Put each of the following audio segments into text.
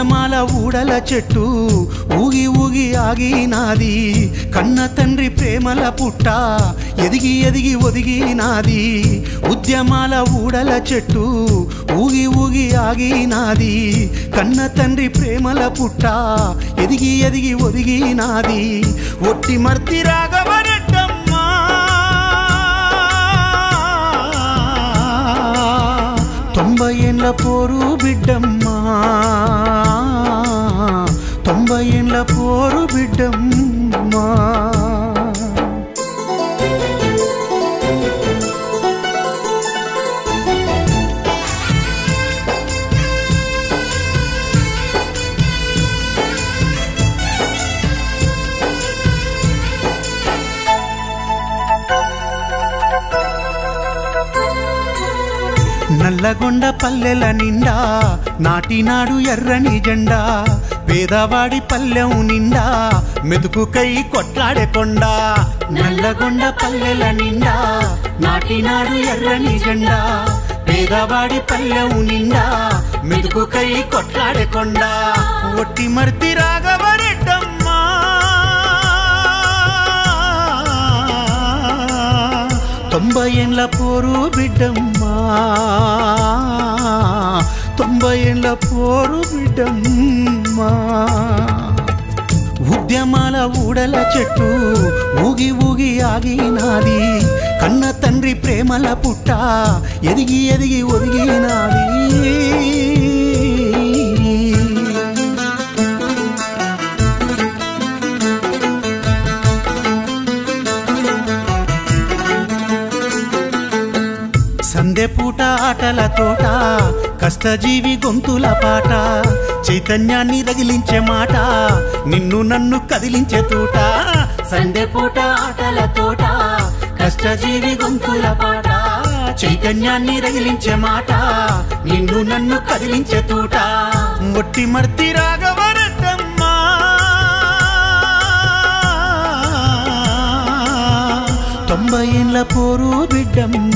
ఉద్యమాల ఊడల చెట్టు ఊగి ఊగి ఆగినాది కన్న తండ్రి ప్రేమల పుట్ట ఎదిగి ఎదిగి ఒదిగినాది ఉద్యమాల ఊడల చెట్టు ఊగి ఊగి ఆగినాది కన్న తండ్రి ప్రేమల పుట్ట ఎదిగి ఎదిగి ఒదిగినాది ఒట్టి మర్తి రాఘవరెడ్డమ్మ 90 ఏళ్ల పోరు బిడ్డమ్మ 90 ఏళ్ల పోరు బిడ్డమ్మ నల్లగొండ పల్లెల నిండా నాటినాడు ఎర్రని జెండా పేదవాడి పల్లెం నిండా మెతుకుకై కొట్లాడే కొండ నల్లగొండ పల్లెల నిండా నాటినాడు ఎర్రని జెండా పేదవాడి పల్లెం నిండా మెతుకుకై కొట్లాడే కొండ ఒట్టి మర్తి రాఘవరెడ్డమ్మ 90 ఏళ్ల పోరు బిడ్డమ్మ 90 ఏళ్ల పోరు బిడ్డమ్మ ఉద్యమాల ఊడల చెట్టు ఊగి ఊగి ఆగినాది కన్న తండ్రి ప్రేమల పుట్ట ఎదిగి ఎదిగి ఒదిగినాది సందెపూట ఆటల తోట కష్టజీవి గొంతుల పాట చైతన్యాన్ని రగిలించే మాట నిన్ను నన్ను కదిలించే తూట సందెపూట ఆటల తోట కష్టజీవి గొంతుల పాట చైతన్యాన్ని రగిలించే మాట నిన్ను నన్ను కదిలించే తూట ఒట్టి మర్తి రాఘవరెడ్డమ్మ 90 ఏళ్ల పోరు బిడ్డమ్మ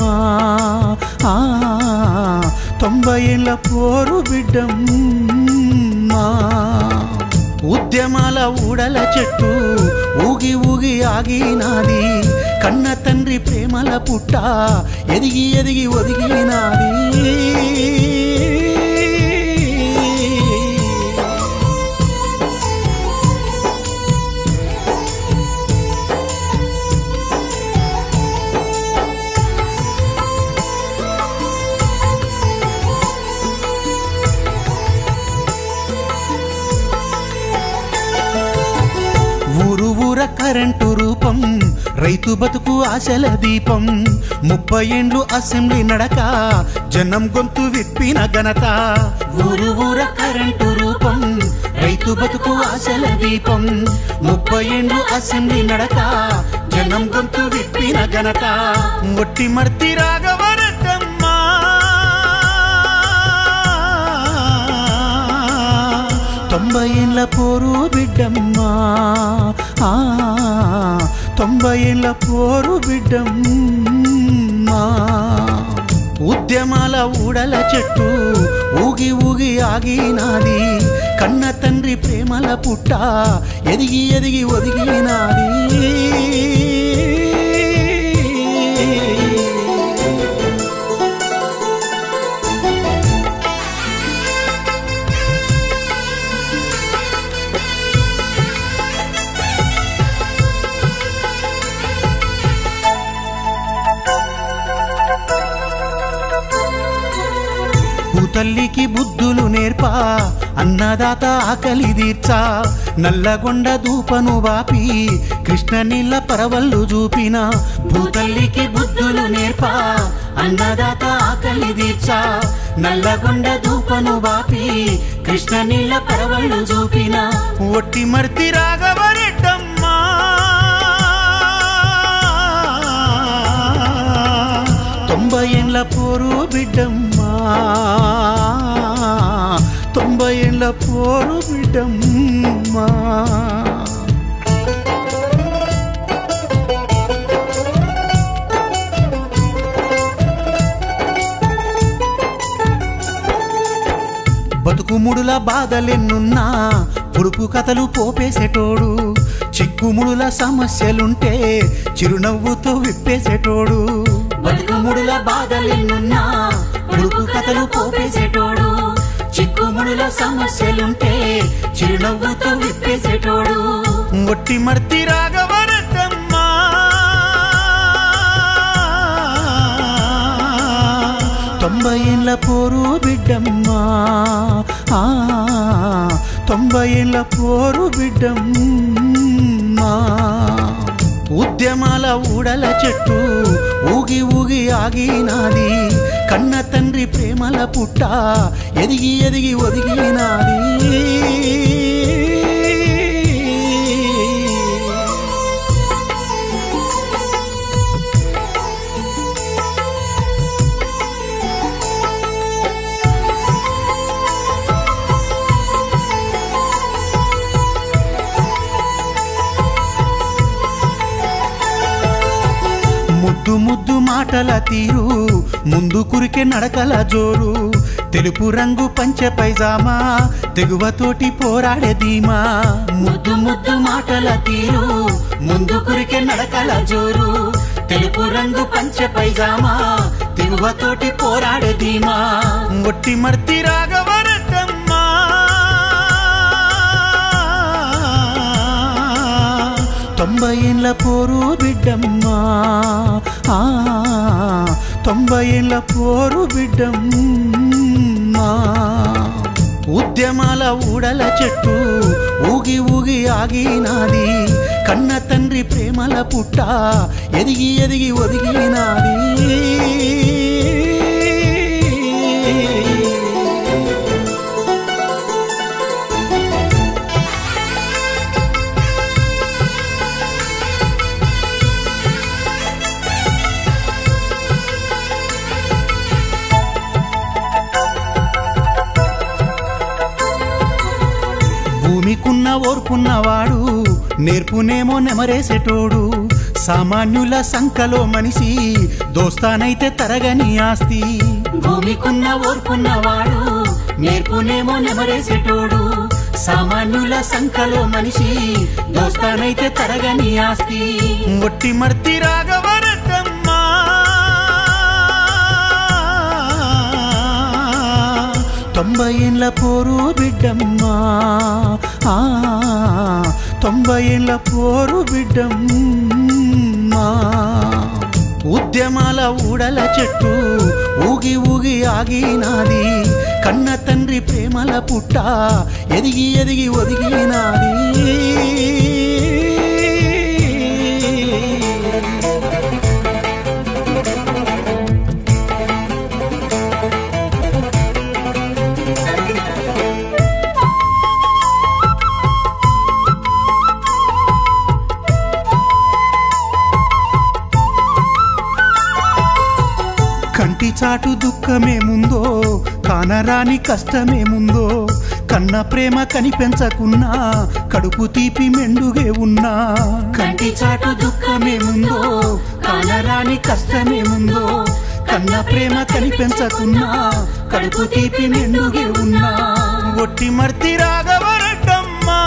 90 ఏళ్ల పోరు బిడ్డమ్మ ఉద్యమాల ఊడల చెట్టు ఊగి ఊగి ఆగినాది కన్న తండ్రి ప్రేమల పుట్ట ఎదిగి ఎదిగి ఒదిగినాది కరెంటు రూపం రైతు బతుకు ఆశల దీపం 30 ఏండ్లు అసెంబ్లీ నడక జనం గొంతు విప్పిన ఘనత ఊరు ఊర కరెంటు రూపం రైతు బతుకు ఆశల దీపం 30 ఏండ్లు అసెంబ్లీ నడక జనం గొంతు విప్పిన ఘనత ఒట్టి మర్తి రాఘవరెడ్డమ్మ 90 ఏళ్ల పోరు బిడ్డమ్మ 90 ఏళ్ల పోరు బిడ్డమ్మ ఉద్యమాల ఊడల చెట్టు ఊగి ఊగి ఆగినాది కన్న తండ్రి ప్రేమల పుట్ట ఎదిగి ఎదిగి ఒదిగినాది తల్లికి బుద్ధులు నేర్పా అన్నదాత ఆకలి తీర్చా నల్లగొండ దూపను వాపి కృష్ణ నీళ్ళ పరవళ్ళు చూపిన భూతల్లికి బుద్ధులు నేర్పా అన్నదాత ఆకలి తీర్చా నల్లగొండ దూపను వాపి కృష్ణ నీళ్ళ పరవళ్ళు చూపిన ఒట్టి మర్తి రాఘవరెడ్డమ్మ 90 ఏండ్ల పోరు బిడ్డమ్మ 90 ఏండ్ల పోరు బిడ్డమ్మ బతుకుముడుల బాధలెన్నున్నా పొడుపు కథలు పోపేసేటోడు, చిక్కుముడుల సమస్యలుంటే చిరునవ్వుతో విప్పేసేటోడు. బతుకుముడుల బాధలెన్నున్నా పొడుపు కథలు పోపేసేటోడు, చిక్కుముడుల సమస్యలుంటే చిరునవ్వుతో విప్పేసేటోడు. ఒట్టి మర్తి రాఘవరతమ్మా, తొంభై ఏళ్ళ పోరు బిడ్డమ్మా, 90 ఏళ్ళ పోరు బిడ్డమ్మా. ఉద్యమాల ఊడల చెట్టు ఊగి ఊగి ఆగినాది, కన్న తండ్రి ప్రేమల పుట్ట ఎదిగి ఎదిగి ఒదిగినాది. ముద్దు ముద్దు మాటల తీరు, ముందు కురికే నడకల జోరు, తెలుపు రంగు పంచె పైజామా, తెగువతోటి పోరాడే ధీమా. ముద్దు ముద్దు మాటల తీరు, ముందు కురికే నడకల జోరు, తెలుపు రంగు పంచె పైజామా, తెగువతోటి పోరాడే ధీమా. ఒట్టి మర్తి రాఘవరతమ్మా, తొంభై ఏళ్ళ పోరు బిడ్డమ్మా, 90 ఏళ్ళ పోరు బిడ్డమ్మా. ఉద్యమాల ఊడల చెట్టు ఊగి ఊగి ఆగినాది, కన్న తండ్రి ప్రేమల పుట్ట ఎదిగి ఎదిగి ఒదిగినాది. భూమికున్న ఓర్పున్నవాడు నేర్పునేమో నెమరేసేటోడు, సామాన్యుల సంకలో మనిషి దోస్తానైతే తరగని ఆస్తి. భూమికున్న ఓర్పున్నవాడు నేర్పునేమో నెమరేసేటోడు, సామాన్యుల సంకలో మనిషి దోస్తానైతే తరగని ఆస్తి. ఒట్టి మర్తి రాఘవరతమ్మా, తొంభై ఏళ్ళ పోరు బిడ్డమ్మా, 90 ఏళ్ళ పోరు బిడ్డమ్మా. ఉద్యమాల ఊడల చెట్టు ఊగి ఊగి ఆగినాది, కన్న తండ్రి ప్రేమల పుట్ట ఎదిగి ఎదిగి ఒదిగినాది. కంటి చాటు దుఃఖమేముందో, కానరాని కష్టమేముందో, కన్న ప్రేమ కనిపెంచకున్నా కడుపు తీపి మెండుగే ఉన్నా. కంటి చాటు దుఃఖమేముందో, కానరాని కష్టమేముందో, కన్న ప్రేమ కనిపెంచకున్నా కడుపు తీపి మెండుగే ఉన్నా. ఒట్టి మర్తి రాఘవరతమ్మా,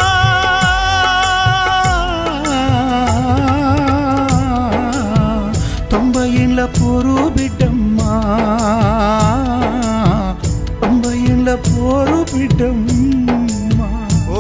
తొంభై ఏళ్ళ పోరు బిడ్డమ్మా, 90 ఏళ్ళ పోరు బిడ్డమ్మా. ఓ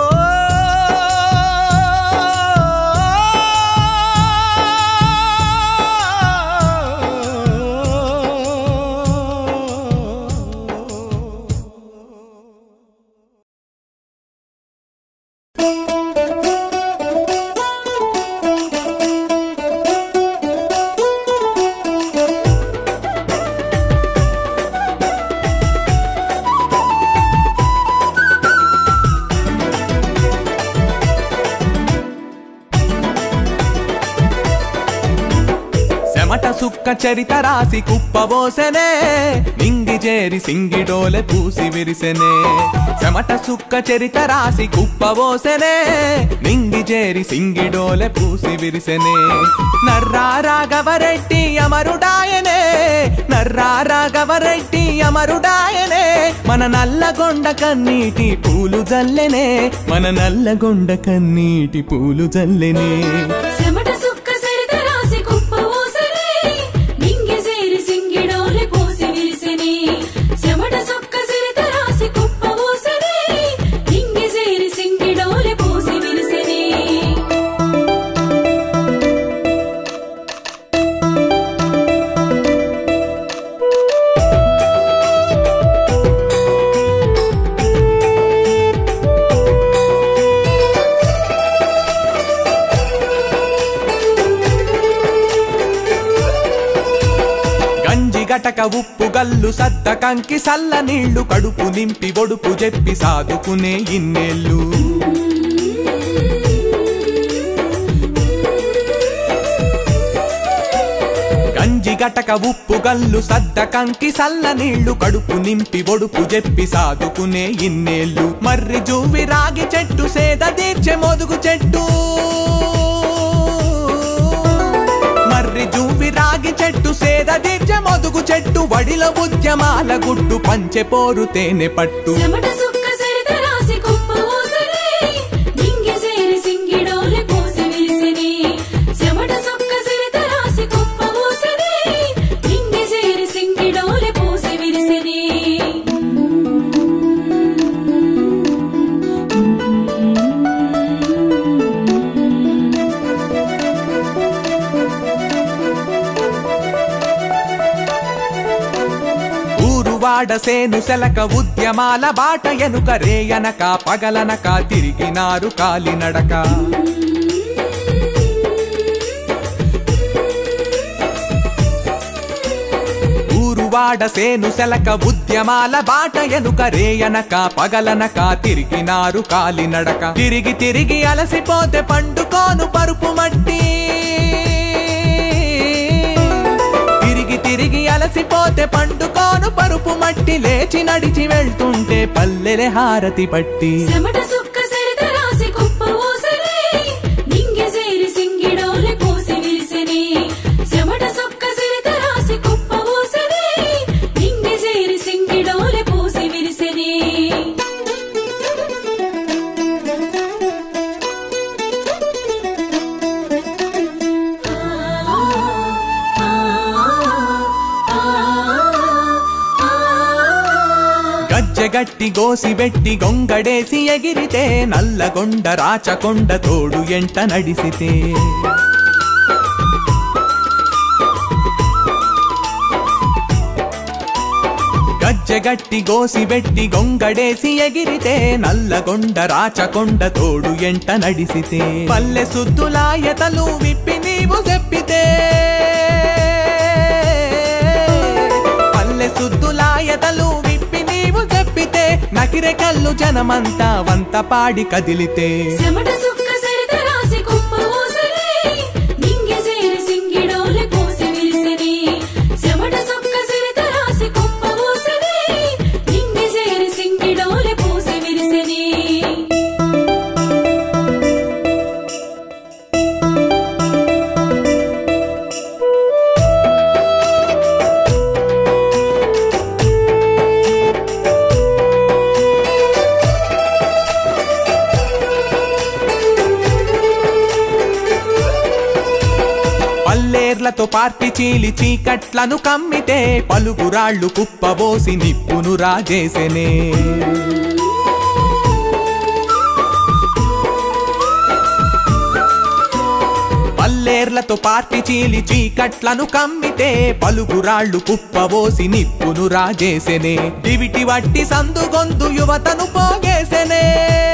సుక్క చరిత రాసి కుప్పబోసెనే, నింగి చేరి సింగిడోలె పూసి విరిసెనే. చెమట సుక్క చరిత రాసి కుప్పబోసెనే, నింగి చేరి సింగిడోలె పూసి విరిసెనే. నర్రా రాఘవరెడ్డి అమరుడాయనే, నర్రా రాఘవరెడ్డి అమరుడాయనే. మన నల్లగొండ కన్నీటి పూలు జల్లెనే మన నల్లగొండ కన్నీటి పూలు జల్లెనే చెమట సుక్క సరిత రాసి కుప్ప ఊసనే నింగి చేరి సింగిడోలే పోసి విరిసెనే చెమట సుక్క సరిత రాసి కుప్ప ఊసనే నింగి చేరి సింగిడోలే పోసి విరిసెనే గటక ఉప్పు గల్లు సద్ద కంకి సల్ల నీళ్లు కడుపు నింపి ఒడుపు చెప్పి సాదుకునే ఇన్నేళ్ళు గంజి గటక ఉప్పు గల్లు సద్ద కంకి సల్ల నీళ్లు కడుపు నింపి ఒడుపు చెప్పి సాదుకునే ఇన్నేళ్ళు మర్రి జూవి రాగి చెట్టు సేద తీర్చె మొదుగు చెట్టు మర్రి జూవి రాగి చెట్టు సేద తీర్చె మొదుగు చెట్టు వడిల ఉద్యమాల గుట్టు పంచె పోరు తేనె పట్టు చెమట సుక్క సరిత రాసి కుప్ప ఊసనే నింగి చేరి సింగిడోలే పోసి విరిసెనే చెమట సుక్క సరిత రాసి కుప్ప ఊసనే నింగి చేరి సింగిడోలే పోసి విరిసెనే వాడసేను సెలక ఉద్యమాల బాట ఎనుక రేయనక పగలనక తిరిగినారు కాలినడక ఊరువాడసేను సెలక ఉద్యమాల బాట ఎనుక రేయనక పగలనక తిరిగినారు కాలినడక తిరిగి తిరిగి అలసిపోతే పండుకోను పరుపు మట్టి తిరిగి అలసిపోతే పండుకోను పరుపు మట్టి లేచి నడిచి వెళ్తుంటే పల్లెలే హారతి పట్టి చెమట సుక్క సరిత రాసి కుప్ప ఊసనే నింగి చేరి సింగిడోలే పోసి విరిసెనే చెమట సుక్క సరిత రాసి కుప్ప ఊసనే నింగి చేరి సింగిడోలే పోసి విరిసెనే గట్టి గోసిబెట్టి గొంగడేసి ఎగిరితే నల్లగొండ రాచకొండ తోడు ఎంట నడిసితే గజ్జెగట్టి గోసిబెట్టి గొంగడేసి ఎగిరితే నల్లగొండ రాచకొండ తోడు ఎంట నడిసితే పల్లె సుద్దులాయతలు విప్పి నీవు చెప్పితే పల్లె సుద్దులాయతలు చెప్పితే నకిరే కల్లు జనమంతా వంత పాడి కదిలితే చెమట సుక్క సరిత రాసి కుప్ప ఊసనే నింగి చేరి సింగిడోలే పోసి విరిసెనే చెమట సుక్క సరిత రాసి కుప్ప ఊసనే నింగి చేరి సింగిడోలే పోసి విరిసెనే పల్లేర్లతో పార్టీ చీలి చీకట్లను కమ్మితే పలుగురాళ్ళు కుప్పబోసి నిప్పును రాజేసెనే పల్లేర్లతో పార్టీ చీలి చీకట్లను కమ్మితే పలుగురాళ్ళు కుప్పబోసి నిప్పును రాజేసెనే దివిటి వట్టి సందు గొంతు యువతను పోగేసెనే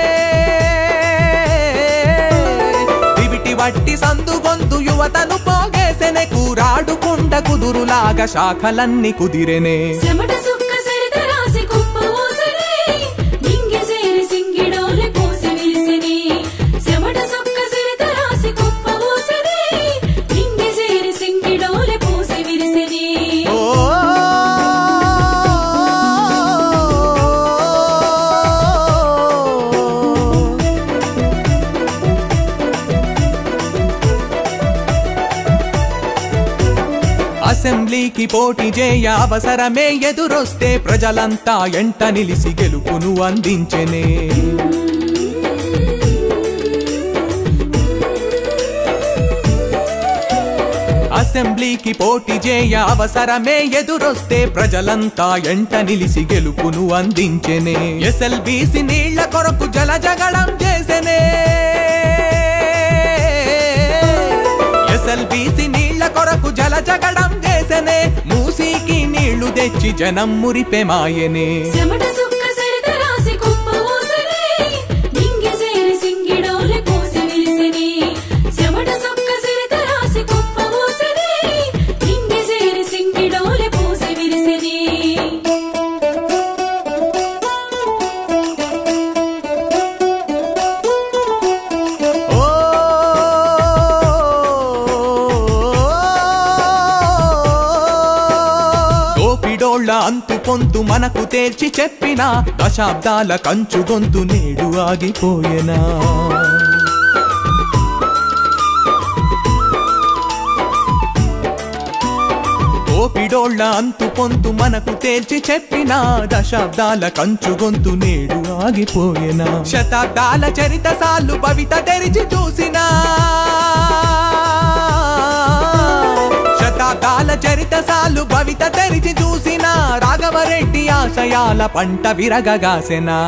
వట్టి సందు గొంతు యువతను పోగేసెనే కూరాడుకుండ కుదురులాగా శాఖలన్నీ కుదిరెనే చెమట సుక్క సరిత రాసి కుప్ప ఊసనే నింగి చేరి సింగిడోలే పోసి విరిసెనే చెమట సుక్క సరిత రాసి కుప్ప ఊసనే నింగి చేరి సింగిడోలే పోసి విరిసెనే అసెంబ్లీకి పోటీ చేయ అవసరమే ఎదురొస్తే ప్రజలంతా ఎంట నిలిసి గెలుపును అందించెనే. అసెంబ్లీకి పోటీ చేయ అవసరమే ఎదురొస్తే ప్రజలంతా ఎంట నిలిసి గెలుపును అందించెనే. ఎస్ఎల్బీసీ నీళ్ల కొరకు జలజగడం చేసెనే. ఎస్ఎల్బీసీ నీళ్ల కొరకు జలజగడం చేసెనే. మూసీకి నీళ్లు తెచ్చి జనం మురిపెమాయనే. అంతు పొంతు మనకు తేల్చి చెప్పిన దశాబ్దాల కంచు గొంతు నేడు ఆగిపోయేనా. ఓపిడోళ్ల అంతు పొంతు మనకు తేల్చి చెప్పిన దశాబ్దాల కంచు గొంతు నేడు ఆగిపోయేనా. శతాబ్దాల చరిత సాలు భవిత తెరిచి చూసినా. శతాబ్దాల చరిత సాలు భవిత తెరిచి చూసిన రాఘవరెడ్డి ఆశయాల పంట విరగగాసెనా.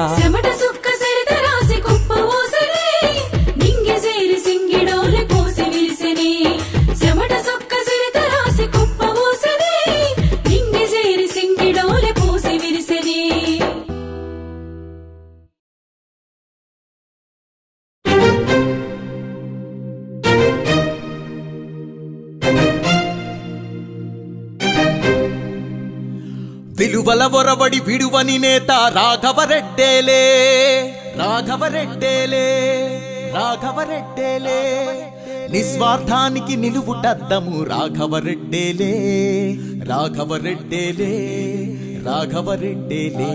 విలువల ఒరవడి విడువని నేత రాఘవరెడ్డేలే. రాఘవరెడ్డేలే రాఘవరెడ్డేలే నిస్వార్థానికి నిలువుటద్దము రాఘవరెడ్డేలే. రాఘవరెడ్డేలే రాఘవరెడ్డేలే.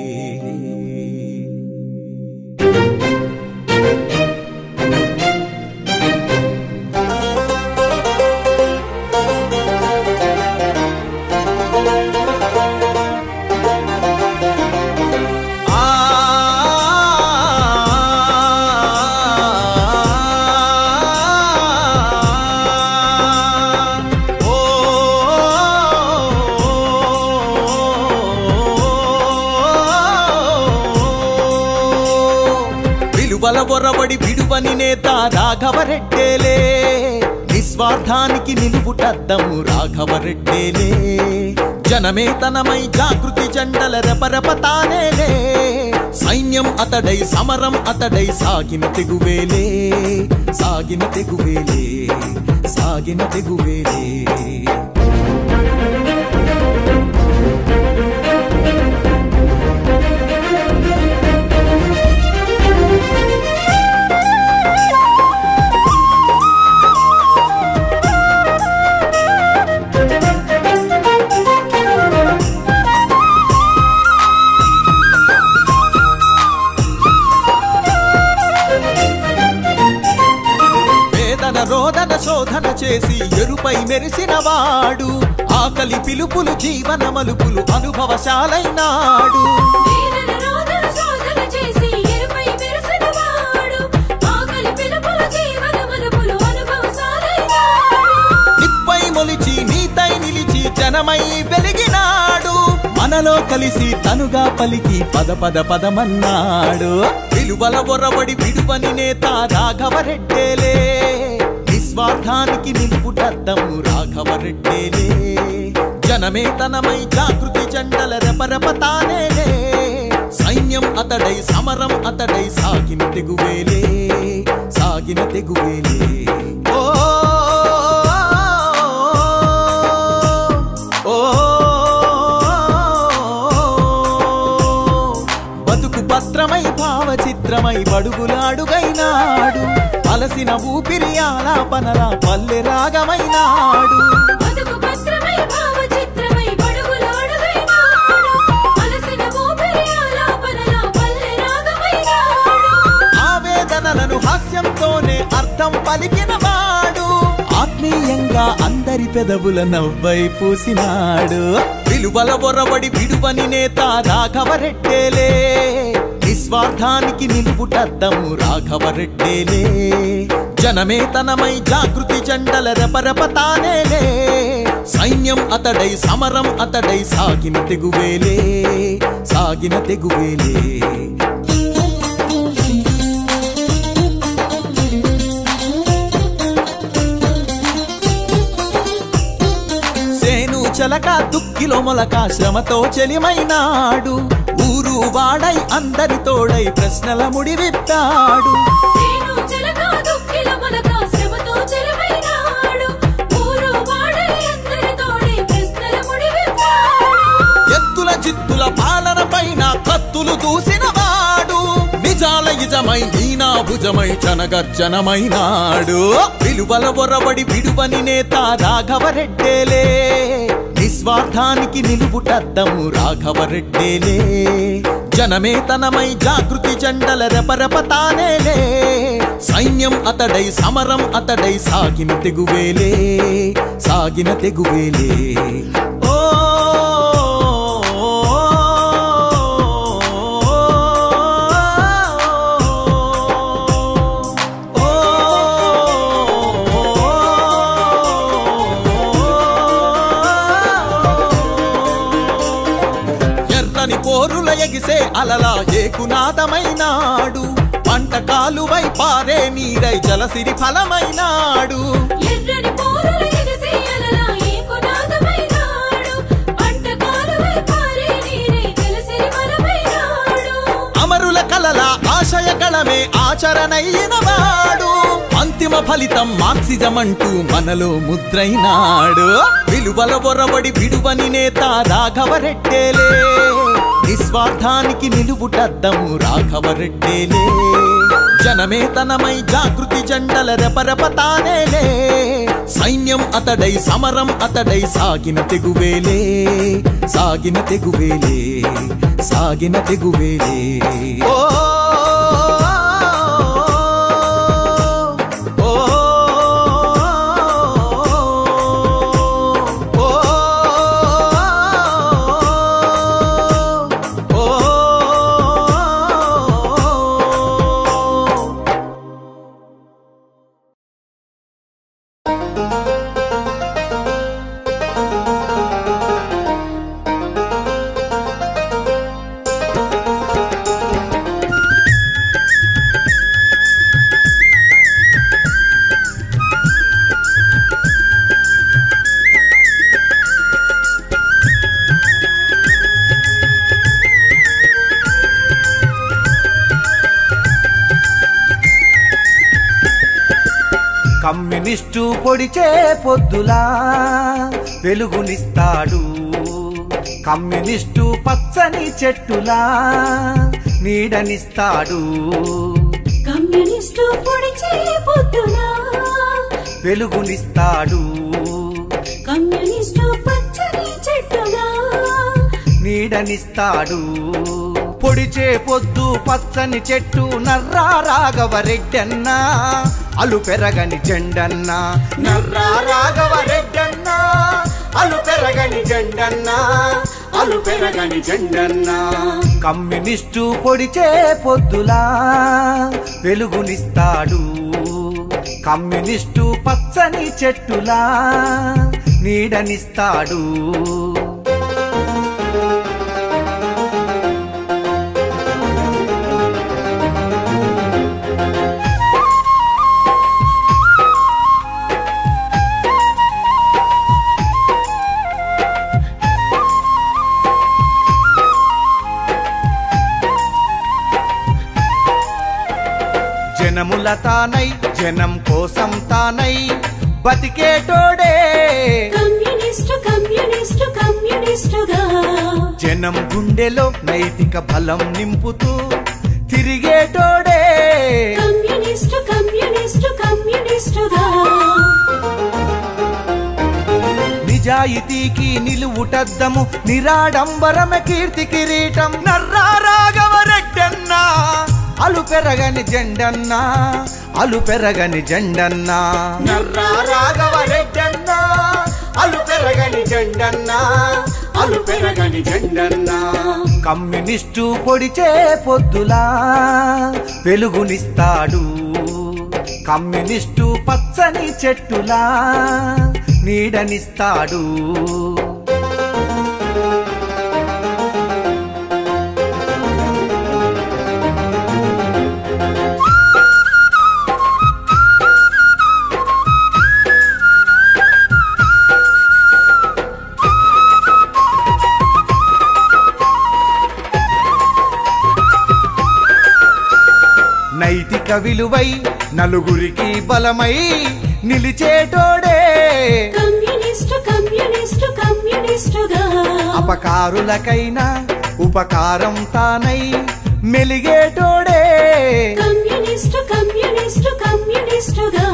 ఒరవడి విడువని నేత రాఘవరెడ్డేలే. నిస్వార్థానికి నిలువుటద్దము రాఘవరెడ్డేలే. జనమే తనమై జాగృతి జెండల రెపరెపతానేలే. సైన్యం అతడై సమరం అతడై సాగిన తెగువేలే. సాగిన తెగువేలే సాగిన తెగువేలే. రోదన శోధన చేసి ఎరుపై మెరిసిన వాడు. ఆకలి పిలుపులు జీవన మలుపులు అనుభవశాలైనాడు. నిప్పై మొలిచి నీతై నిలిచి జనమై వెలిగినాడు. మనలో కలిసి తనుగా పలికి పద పద పదమన్నాడు. విలువల ఒరవడి విడువని నేత రాఘవరెడ్డేలే. నిస్వార్థానికి నిలుపుటద్దము రాఘవరెడ్డేలే. జనమే తనమై జాగృతి జెండల రెపరెపతానేలే. సైన్యం అతడై సమరం అతడై సాగిన తెగువేలే. సాగిన తెగువేలే. ఓ బతుకు పత్రమై భావచిత్రమై బడుగులాడుగైనాడు. అలసిన ఊపిరి ఆలాపనల పల్లె రాగమైనాడు. ఆవేదనలను హాస్యంతోనే అర్థం పలికిన వాడు. ఆత్మీయంగా అందరి పెదవుల నవ్వై పూసినాడు విలువల బొరబడి విడువని నేత రాఘవరెడ్డేలే నిస్వార్థానికి నిలువుటద్దము రాఘవరెడ్డేలే జనమే తనమై జాగృతి జెండల రెపరెపతానేలే సైన్యం అతడై సమరం అతడై సాగిన తెగువేలే సేను చలక దుక్కిలో మొలక శ్రమతో చెలిమైనాడు ఊరు వాడై అందరి తోడై ప్రశ్నల ముడి విప్పాడు ఎత్తుల జిత్తుల పాలన పైన కత్తులు దూసినవాడు నిజాల ఇజమై ఈనా భుజమై జనగర్జనమైనాడు విలువల బొరబడి విడువని నేత రాఘవరెడ్డేలే నిస్వార్థానికి నిలువుటద్దము రాఘవరెడ్డేలే జనమే తనమై జాగృతి జెండల రెపరెపతానేలే సైన్యం అతడై సమరం అతడై సాగిన తెగువేలే పోరుల ఎగిసే అలలా ఏకునాదమైనాడు పంట కాలువై పారే నీరై జలసిరి ఫలమైనాడు అమరుల కలల ఆశయ గళమే ఆచరణైనవాడు అంతిమ ఫలితం మార్క్సిజం అంటూ మనలో ముద్రైనాడు విలువల బొరబడి విడువని నేత రాఘవరెడ్డేలే నిస్వార్థానికి నిలువుటద్దము రాఘవరెడ్డేలే జనమే తనమై జాగృతి జెండల రెపరెపతానేలే సైన్యం అతడై సమరం అతడై సాగిన తెగువేలే ఓ కమ్యూనిస్టు పొడిచే పొద్దులా వెలుగునిస్తాడు కమ్యూనిస్టు పచ్చని చెట్టులా నీడనిస్తాడు కమ్యూనిస్టు పొడిచే పొద్దులా వెలుగునిస్తాడు కమ్యూనిస్టు పచ్చని చెట్టులా నీడనిస్తాడు పొడిచే పొద్దు పచ్చని చెట్టు నర్రా రాఘవరెడ్డన్నా అలు పెరగని జెండన్నా నర్రా రాఘవరెడ్డన్నా అలు పెరగని జెండన్నా కమ్యూనిస్టు పొడిచే పొద్దులా వెలుగునిస్తాడు కమ్యూనిస్టు పచ్చని చెట్టులా నీడనిస్తాడు జనముల తానై జనం కోసం తానై బతికేటోడే కమ్యూనిస్టుగా జనం గుండెలో నైతిక బలం నింపుతూ తిరిగేటోడే కమ్యూనిస్టుగా నిజాయితీకి నిలువుటద్దము నిరాడంబరమ కీర్తి కిరీటం నర్రా రాఘవరెడ్డన్నా అలు పెరగని జెండన్నా అలు పెరగని జెండన్నా నర్రా రాఘవ రెడ్డన్నా అలు పెరగని జెండన్నా అలు పెరగని జెండన్నా కమ్యూనిస్టు పొడిచే పొద్దులా వెలుగునిస్తాడు కమ్యూనిస్టు పచ్చని చెట్టులా నీడనిస్తాడు నైతిక విలువై నలుగురికి బలమై నిలిచేటోడే కమ్యూనిస్టు కమ్యూనిస్టు కమ్యూనిస్టుగా అపకారులకైనా ఉపకారం తానై మెలిగేటోడే కమ్యూనిస్టు కమ్యూనిస్టు కమ్యూనిస్టుగా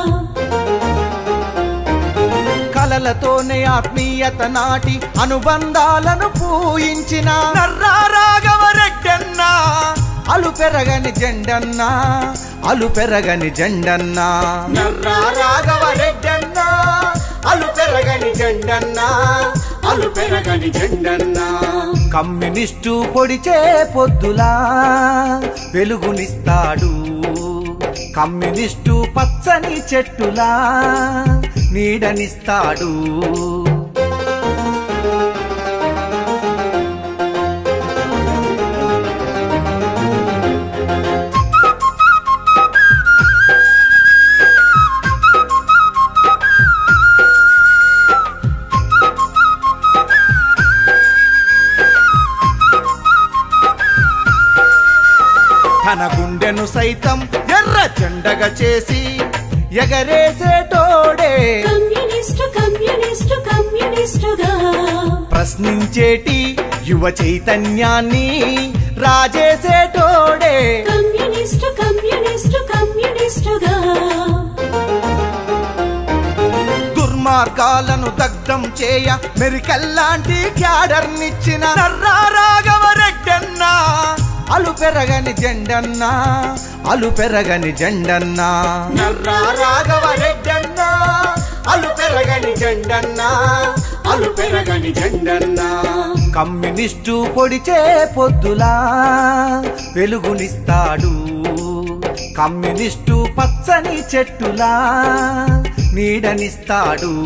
కలలతోనే ఆత్మీయత నాటి అనుబంధాలను పూయించిన నర్రా రాఘవ రెడ్డన్నా అలు పెరగని జెండన్నా అలు పెరగని జెండన్నా నర్రా రాఘవ రెడ్డన్నా అలు పెరగని జెండన్నా అలు పెరగని జెండన్నా కమ్యూనిస్టు పొడిచే పొద్దులా వెలుగునిస్తాడు కమ్యూనిస్టు పచ్చని చెట్టులా నీడనిస్తాడు తన గుండెను సైతం ఎర్ర జెండగా చేసి ఎగరేసేటోడే కమ్యూనిస్టు కమ్యూనిస్టు కమ్యూనిస్టుగా ప్రశ్నించేటి యువ చైతన్యాన్ని రాజేసేటోడే కమ్యూనిస్టు కమ్యూనిస్టు కమ్యూనిస్టుగా దుర్మార్గాలను దగ్ధం చేయ మెరికల్లాంటి క్యాడర్నిచ్చిన నర్రా రాఘవ రెడ్డన్నా అలు పెరగని జెండన్నా అలు పెరగని జెండన్నా నర్రా రాఘవ రెడ్డన్నా అలు పెరగని జెండన్నా అలు పెరగని జెండన్నా కమ్యూనిస్టు పొడిచే పొద్దులా వెలుగునిస్తాడు కమ్యూనిస్టు పచ్చని చెట్టులా నీడనిస్తాడు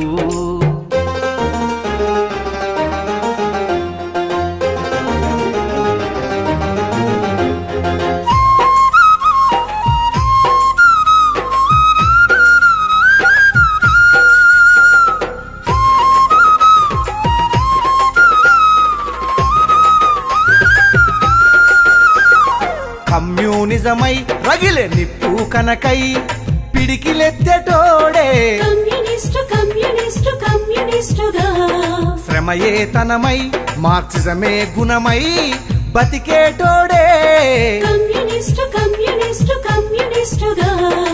కమ్యూనిజమై రగిలే నిప్పు కనకై పిడికిలెత్తెటోడే కమ్యూనిస్టు కమ్యూనిస్టు కమ్యూనిస్టుగా శ్రమయే తనమై మార్క్సిజమే గుణమై బతికేటోడే కమ్యూనిస్టు కమ్యూనిస్టు కమ్యూనిస్టుగా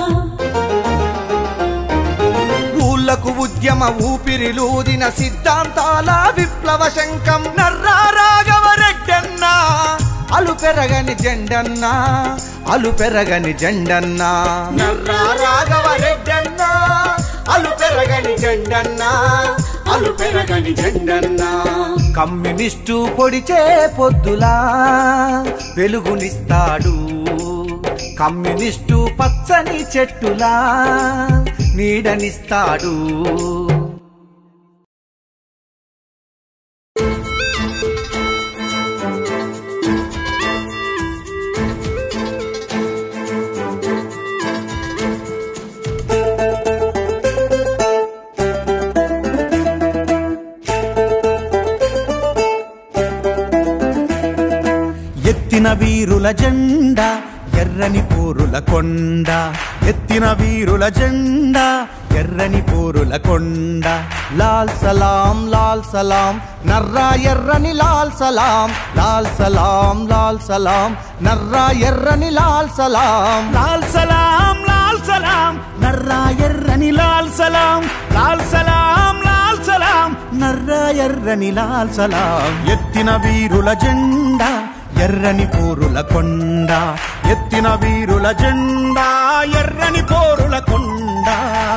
ఊళ్ళకు ఉద్యమ ఊపిరిలూదిన సిద్ధాంతాల విప్లవ శంఖం నర్రా రాఘవ రెడ్డన్నా అలు పెరగని జెండన్నా అలు పెరగని జెండన్నా నర్రా రాఘవ రెడ్డన్నా అలు పెరగని జెండన్నా అలు పెరగని జెండన్నా కమ్యూనిస్టు పొడిచే పొద్దులా వెలుగునిస్తాడు కమ్యూనిస్టు పచ్చని చెట్టులా నీడనిస్తాడు ఎత్తిన వీరుల జెండా ఎర్రని పోరుల కొండ ఎత్తిన వీరుల జెండా ఎర్రని పోరుల కొండ లాల్ సలాం నర్రా ఎర్రని లాల్ సలాం నర్రా ఎర్రని లాల్ సలాం నర్రా ఎర్రని లాల్ సలాం నర్రా ఎర్రని లాల్ సలాం ఎత్తిన వీరుల జెండా ఎర్రని పోరుల కొండ ఎత్తిన వీరుల జెండా ఎర్రని పోరుల కొండ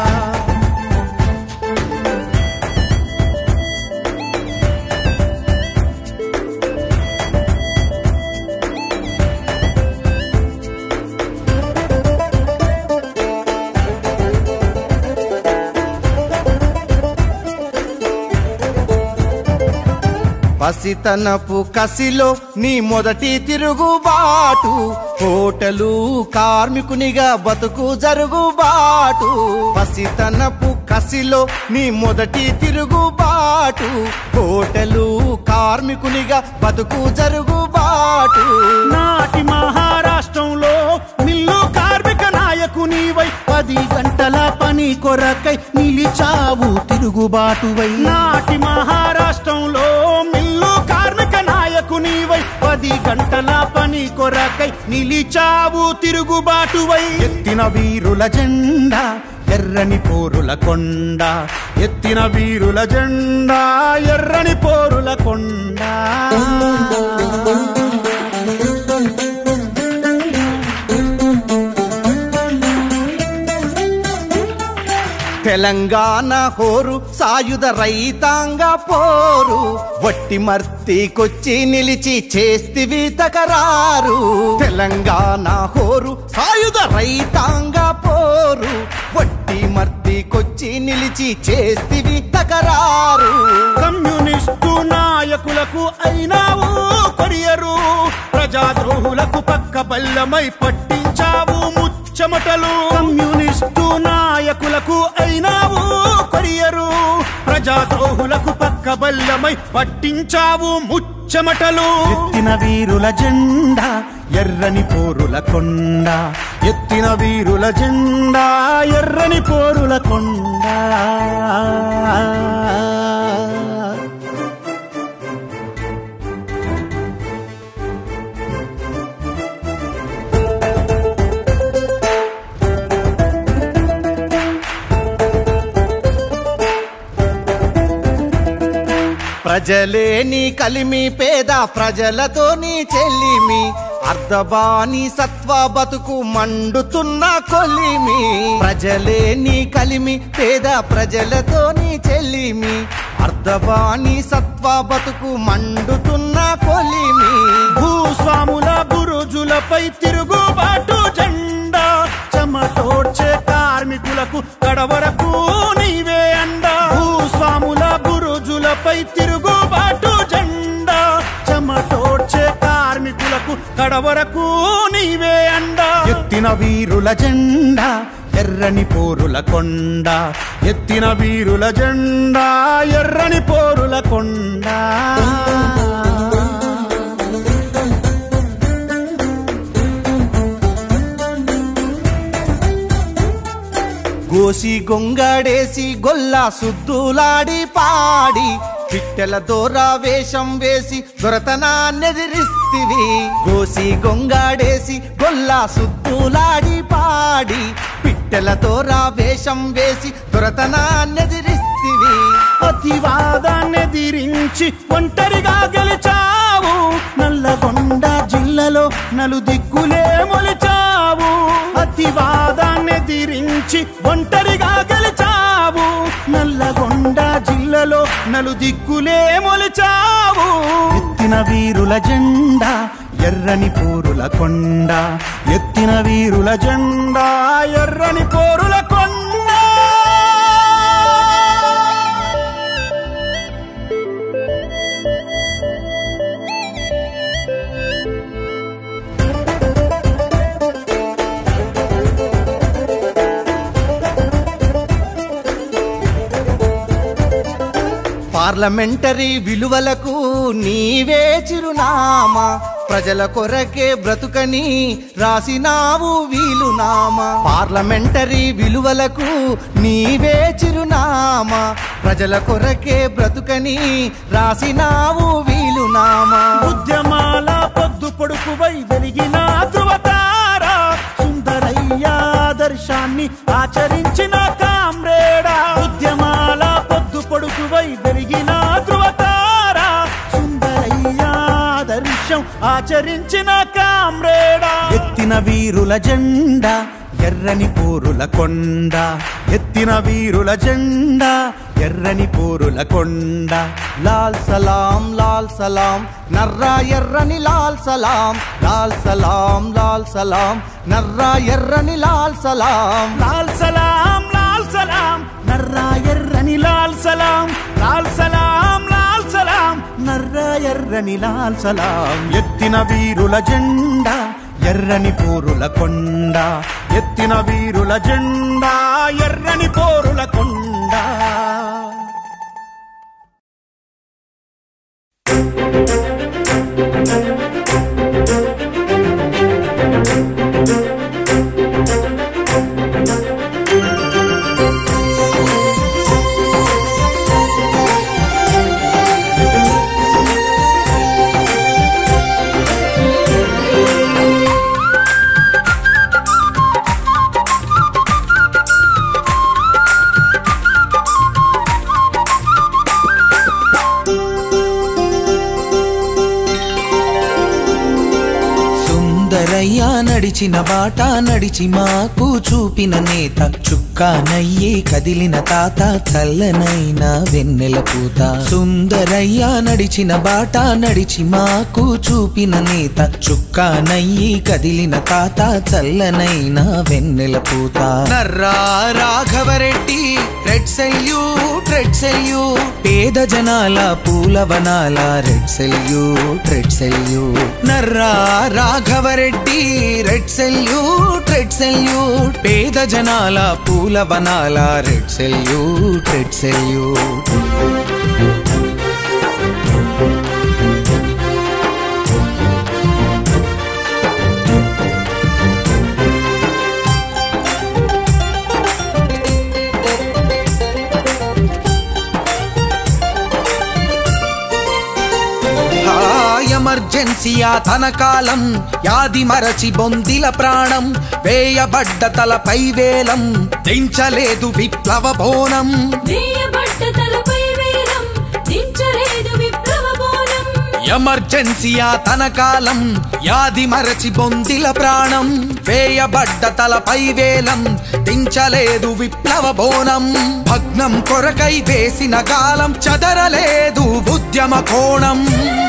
పసితనపు కసిలో నీ మొదటి తిరుగుబాటు హోటలు కార్మికునిగా బతుకు జరుగుబాటు పసితనపు కసిలో నీ మొదటి తిరుగుబాటు హోటలు కార్మికునిగా బతుకు జరుగుబాటు నాటి మహారాష్ట్రంలో మిల్లు కార్మిక నాయకునివై 10 గంటల పని కొరకై నిలిచావు తిరుగుబాటువై నాటి మహారాష్ట్రంలో మిల్లు కార్మిక నాయకునివై 10 గంటల పని కొరకై నిలిచావు తిరుగుబాటువై ఎత్తిన వీరుల జెండా ఎర్రని పోరుల కొండ ఎత్తిన వీరుల జెండా ఎర్రని పోరుల కొండ తెలంగాణ హోరు సాయుధ రైతాంగ పోరు వట్టి మర్తికొచ్చి నిలిచి చేస్తివి తకరారు తెలంగాణ హోరు సాయుధ రైతాంగ పోరు వట్టి మర్తికొచ్చి నిలిచి చేస్తివి తకరారు కమ్యూనిస్టు నాయకులకు అయినావు కొరియరు ప్రజాద్రోహులకు పక్క బల్లమై పట్టించావు ముచ్చమటలు కమ్యూనిస్టు నాయకులకు అయినావు కొరియరు ప్రజాద్రోహులకు పక్క బల్లమై పట్టించావు ముచ్చమటలు ఎత్తిన వీరుల జెండా ఎర్రని పోరుల కొండ ఎత్తిన వీరుల జెండా ఎర్రని పోరుల కొండ ప్రజలే నీ కలిమి పేద ప్రజలతో నీ చెల్లిమి అర్ధబాని సత్వ బతుకు మండుతున్న కొలిమి ప్రజలే నీ కలిమి పేద ప్రజలతో నీ చెల్లిమి అర్ధబాని సత్వ బతుకు మండుతున్న కొలిమి భూస్వాముల బురుజులపై తిరుగుబాటు జెండా చెమటోడ్చే కార్మికులకు కడవరకు నీవే అండా భూస్వాముల బురుజులపై తిరుగుబాటు జెండా చెమటోడ్చే కార్మికులకు కడవరకు నీవే అండా ఎత్తిన వీరుల జెండా ఎర్రని పోరుల కొండ ఎత్తిన వీరుల జెండా ఎర్రని పోరుల కొండ గోసి గొంగడేసి గొల్లా సుద్దులాడి పాడి పిట్టెల దోరా వేషం వేసి దొరతనాన్నెదిరిస్తివి గోసి గొంగడేసి గొల్లా సుద్దులాడి పాడి పిట్టెల దోరా వేషం వేసి దొరతనాన్నెదిరిస్తివి అతివాదాన్నెదిరించి ఒంటరిగా గెలిచావు నల్లగొండ జిల్లాలో నలుదిక్కులే మొలిచావు అతివాదాన్నెదిరించి ఒంటరిగా గెలిచావు నల్లగొండ జిల్లాలో నలుదిక్కులే మొలిచావు ఎత్తిన వీరుల జెండా ఎర్రని పోరుల కొండ ఎత్తిన వీరుల జెండా ఎర్రని పోరుల కొండ పార్లమెంటరీ విలువలకు నీవే చిరునామా ప్రజల కొరకే బ్రతుకని రాసినావు వీలునామా పార్లమెంటరీ విలువలకు నీవే చిరునామా ప్రజల కొరకే బ్రతుకని రాసినావు వీలునామా ఉద్యమాల పొద్దు పొడుపువై వెలిగిన ధృవతారా సుందరయ్య ఆదర్శాన్ని ఆచరించిన కామ్రేడా ఉద్యమాల పొద్దు పొడుపువై వెలిగిన ధృవతారా సుందరయ్య ఆదర్శం ఆశయం ఆచరించిన కామ్రేడా. ఎత్తిన వీరుల జెండా ఎర్రని పోరుల కొండ, ఎత్తిన వీరుల జెండా ఎర్రని పోరుల కొండ. లాల్ సలాం లాల్ సలాం నర్రా ఎర్రని లాల్ సలాం, లాల్ సలాం లాల్ సలాం నర్రా ఎర్రని లాల్ సలాం. లాల్ సలాం లాల్ సలాం నర్రా ఎర్రని లాల్ సలాం, లాల్ సలాం లాల్ సలాం నర్రా ఎర్రని లాల్ సలాం. ఎత్తిన వీరుల జెండా ఎర్రని పోరుల కొండ, ఎత్తిన వీరుల జెండా ఎర్రని పోరుల కొండ. నడిచిన బాట నడిచి మాకు చూపిన నేత, చుక్కానయ్యే కదిలిన తాత చల్లనైన వెన్నెల పూత. సుందరయ్య నడిచిన బాట నడిచి మాకు చూపిన నేత, చుక్కానయ్యే కదిలిన తాత చల్లనైన వెన్నెల పూత. Narra Raghava Reddy red salute red salute, పేద జనాల పూలవనాల red salute red salute. Narra Raghava Reddy red salute red salute, పేద జనాల పూలవనాల రెడ్ సెల్యూట్ రెడ్ సెల్యూట్. ఎమర్జెన్సీయా తన కాలం, యాది మరచి బొందిల ప్రాణం, వేయబడ్డ తలపై వేలం, దించలేదు విప్లవ బోనం. ఎమర్జెన్సీయా తన కాలం, యాది మరచి బొందిల ప్రాణం, వేయబడ్డ తలపై వేలం, దించలేదు విప్లవ బోనం. భగ్నం కొరకై వేసిన కాలం, చదరలేదు ఉద్యమ కోణం.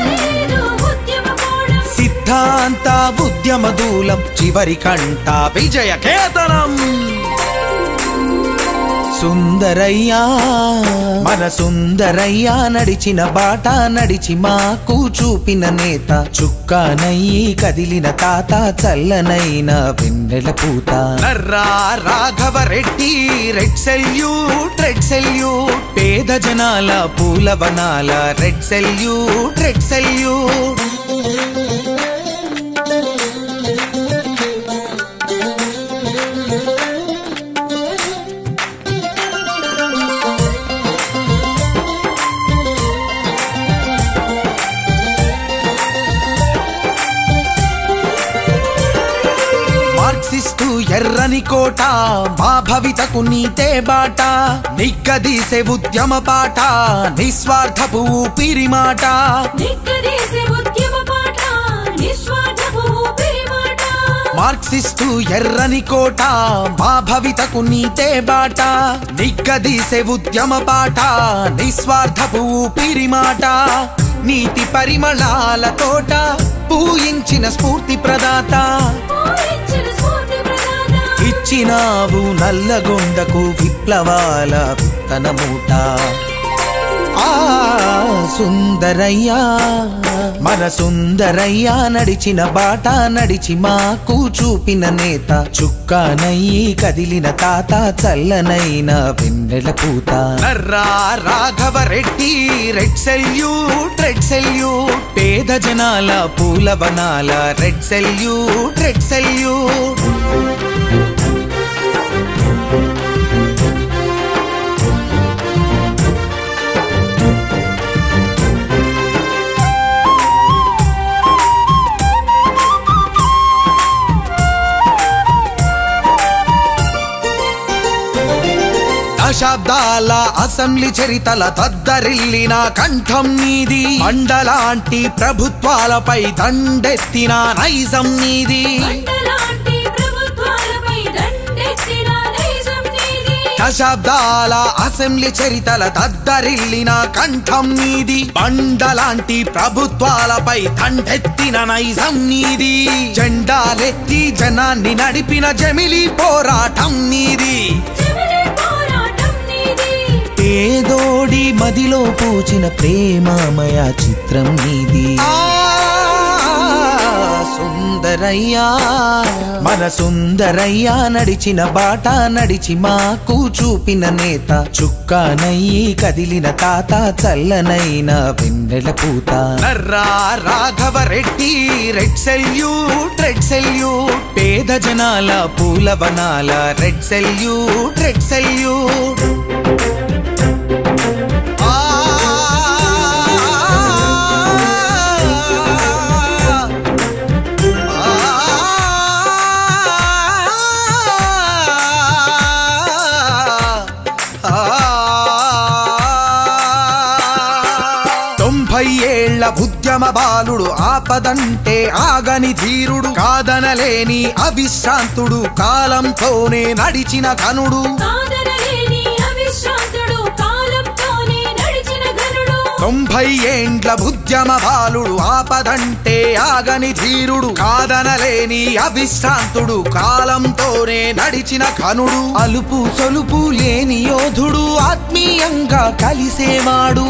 సిద్ధాంత ఉద్యమ దూలం, చివరి కంట విజయ కేతనం. సుందరయ్యా మన సుందరయ్యా నడిచిన బాట నడిచి మాకు చూపిన నేత, చుక్కానయ్యి కదిలిన తాత చల్లనైన వెన్నెల పూత. Narra Raghava Reddy red salute red salute, పేద జనాల పూలవనాల red salute red salute. Marxist ఎర్రని కోట, మా భవితకు నీతే బాట, నిగ్గదీసే ఉద్యమ పాట, నిస్వార్థపు ఊపిరి మాట. మార్క్సిస్టు ఎర్రని కోట, మా భవితకు నీతే బాట, నిగ్గదీసే ఉద్యమ పాట, నిస్వార్థపు ఊపిరి మాట. నీతి పరిమళాల తోట పూయించిన స్ఫూర్తి ప్రదాత, ఇచ్చినావు నల్లగొండకు విప్లవాల విత్తన మూట. ఆ సుందరయ్యా మన సుందరయ్యా నడిచిన బాట నడిచి మాకు చూపిన నేత, చుక్కానయ్యి కదిలిన తాత చల్లనైన వెన్నెల పూత. Narra Raghava Reddy red salute red salute, పేద జనాల పూలవనాల రెడ్ సెల్యూట్ రెడ్ సెల్యూట్. దశాబ్దాల అసెంబ్లీ చరితల దద్దరిల్లిన కంఠం నీది మండలాంటి ప్రభుత్వాలపై దండెత్తిన నైజం నీది దశాబ్దాల అసెంబ్లీ చరితల దద్దరిల్లిన కంఠం నీది బండలాంటి ప్రభుత్వాలపై దండెత్తిన నైజం నీది జెండాలెత్తి జనాన్ని నడిపిన జమిలి పోరాటం నీది పేదోడి మదిలో పూచిన ప్రేమమయ చిత్రం నీది సుందరయ్యా మన సుందరయ్యా నడిచిన బాట నడిచి మాకు చూపిన నేత చుక్కానయ్యి కదిలిన తాత చల్లనైన వెన్నెల పూత Narra Raghava Reddy red salute red salute పేద జనాల పూలవనాల రెడ్ సెల్యూట్ రెడ్ సెల్యూట్ ఏళ్ల ఉద్యమ బాలుడు ఆపదంటే ఆగని ధీరుడు కాదనలేని అవిశ్రాంతుడు కాలంతోనే నడిచిన ఘనుడు 90 ఏండ్ల ఉద్యమ బాలుడు ఆపదంటే ఆగని ధీరుడు కాదనలేని అవిశ్రాంతుడు కాలంతోనే నడిచిన ఘనుడు అలుపు సొలుపు లేని యోధుడు ఆత్మీయంగా కలిసేవాడు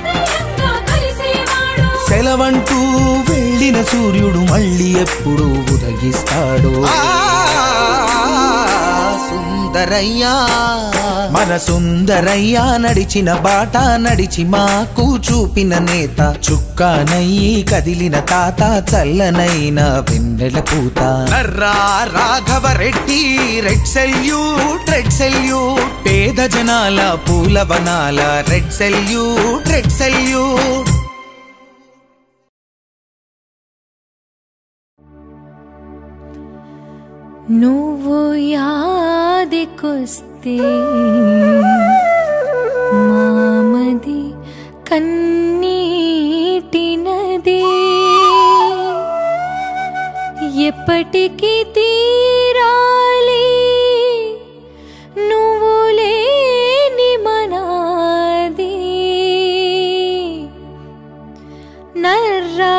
సెలవంటూ వెళ్ళిన సూర్యుడు మళ్ళీ ఎప్పుడు ఉదయిస్తాడు సుందరయ్యా మన సుందరయ్యా నడిచిన బాట నడిచి మాకు చూపిన నేత చుక్కానయ్యి కదిలిన తాత చల్లనైన వెన్నెల పూత Narra Raghava Reddy red salute red salute పేద జనాల పూలవనాల రెడ్ సెల్యూట్ రెడ్ సెల్యూట్ నువ్వు యాదికొస్తే మామది కన్నీటి నది ఎప్పటికీ తీరాలి నువ్వు లేని మనాది నర్రా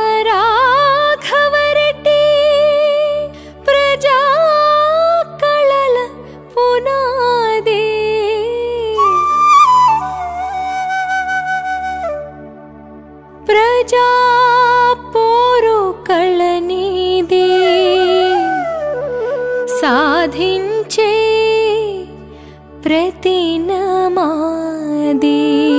సాధించే ప్రతినమాది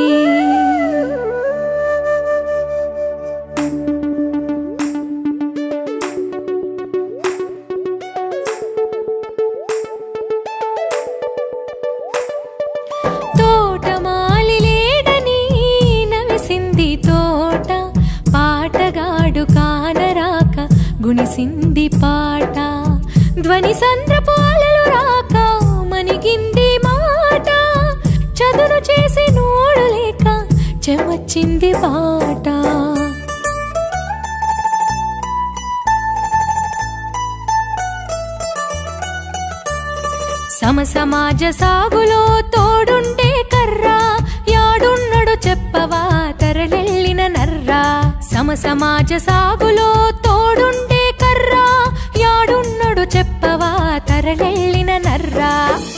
తోటమాలి లేడని నవిసింది తోట పాటగాడు కానరాక గుణిసింది పాట ధ్వని సంద్రపు అలలు రాక మనిగింది మాట చదును చేసి నోడు లేక చెమచ్చింది పాట సమసమాజ సాగులో తోడుండే కర్రా యాడున్నడు చెప్పవా తరలెళ్ళిన నర్రా సమసమాజ సాగులో తోడుండే కర్రా యాడున్నడు చెప్పవా తరలెళ్ళిన నర్రా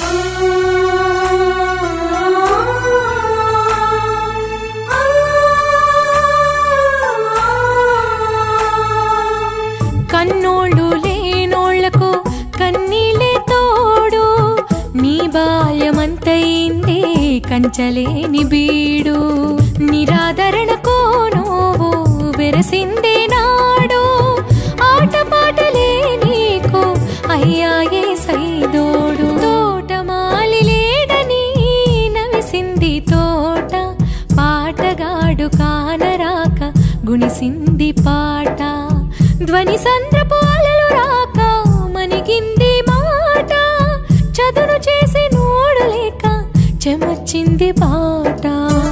కన్నోళ్ళు లేనోళ్లకు కన్నీళ్ళే తోడు నీ బాల్యమంతైంది కంచలేని బీడు నిరాదరణకో నువ్వు వెరసిందే నాడు ఆటపాటలే నీకు అయ్యాయే సైదోడు తోటమాలి లేడని నవిసింది తోట పాటగాడు కానరాక గుణిసింది పాట ధ్వని సంద్రపు అలలు రాక మనిగింది మాట చదును చేసి నోడు లేక చెమొచ్చింది పాట.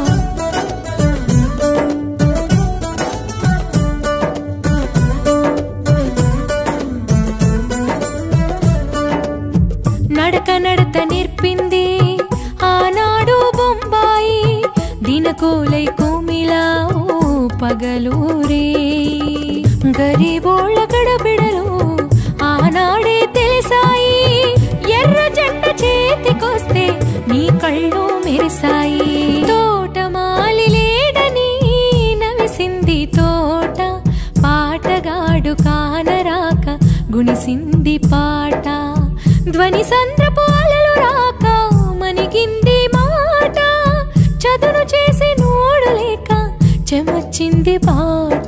నడక నడత నేర్పింది ఆనాడు బొంబాయి, దినకోలై కోమిలా పగలూరే. గరీబోళ్ళ గడబిడలు ఆనాడే తెలిసాయి, ఎర్ర జెండ చేతికొస్తే నీ కళ్ళు మెరిసాయి. తోటమాలి లేడని నవిసింది తోట, పాటగాడు కానరాక గుణిసింది పాట. ధ్వని సంద్రపు అలలు రాక మనిగింది మాట, చదును చేసి నోడలేక చెమొచ్చింది పాట.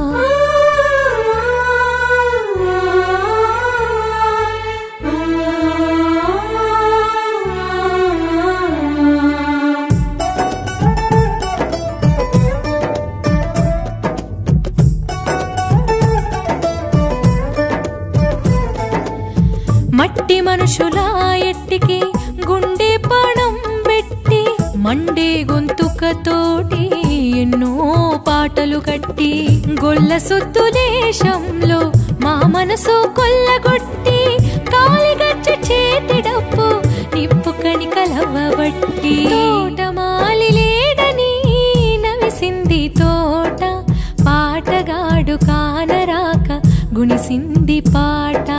మట్టి మనుషుల ఎట్టికి గుండె పణం పెట్టి, మండే గొంతుకతోటి ఎన్నో పాటలు కట్టి, గొల్ల సొత్తు దేశంలో మా మనసు కొల్లగొట్టి, కాలిగచ్చ చేతి డప్పు నిప్పు కణికలవ్వబట్టి. తోటమాలి లేడని నవిసింది తోట, పాటగాడు కానరాక గుణిసింది పాట.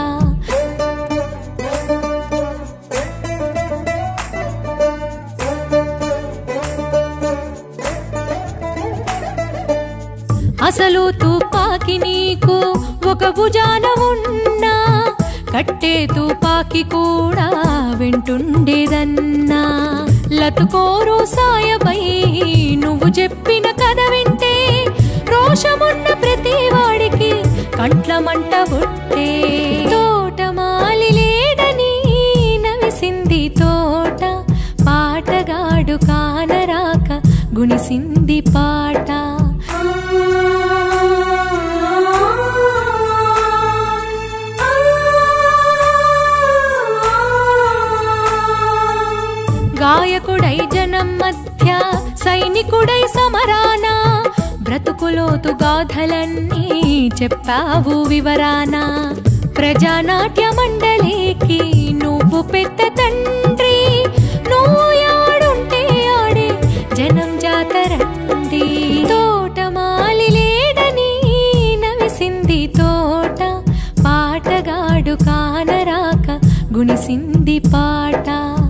అసలు తుపాకి నీకు ఒక భుజాన ఉన్నా, కట్టే తుపాకి కూడా వింటుండేదన్నా. లతుకోరు సాయబై నువ్వు చెప్పిన కథ వింటే, రోషమున్న ప్రతి వాడికి కంట్ల మంట బొట్టే. తోటమాలి లేడని నవిసింది తోట, పాటగాడు కానరాక గుణిసింది పాట. గాయకుడై జనం మధ్య సైనికుడై సమరాన, బ్రతుకులోతు గాథలన్నీ చెప్పావు వివరాన. ప్రజానాట్య మండలికి నువ్వు పెద్ద తండ్రి, నువ్వు ఆడుంటే ఆడే జనం జాతరండి. తోటమాలి లేడని నవిసింది తోట, పాటగాడు కానరాక గుణిసింది పాట.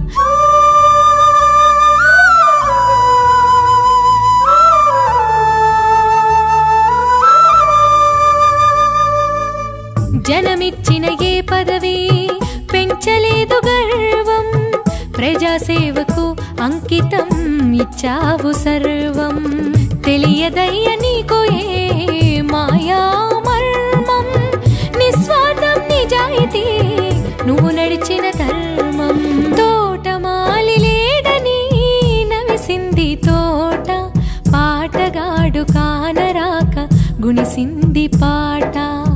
జనమిచ్చిన ఏ పదవి పెంచలేదు గర్వం, ప్రజాసేవకు అంకితం ఇచ్చావు సర్వం. తెలియదయ్య నీకు ఏ మాయా మర్మం, నిస్వార్థం నిజాయితీ నువ్వు నడిచిన ధర్మం. తోటమాలి లేడని నవిసింది తోట, పాటగాడు కానరాక గుణిసింది పాట.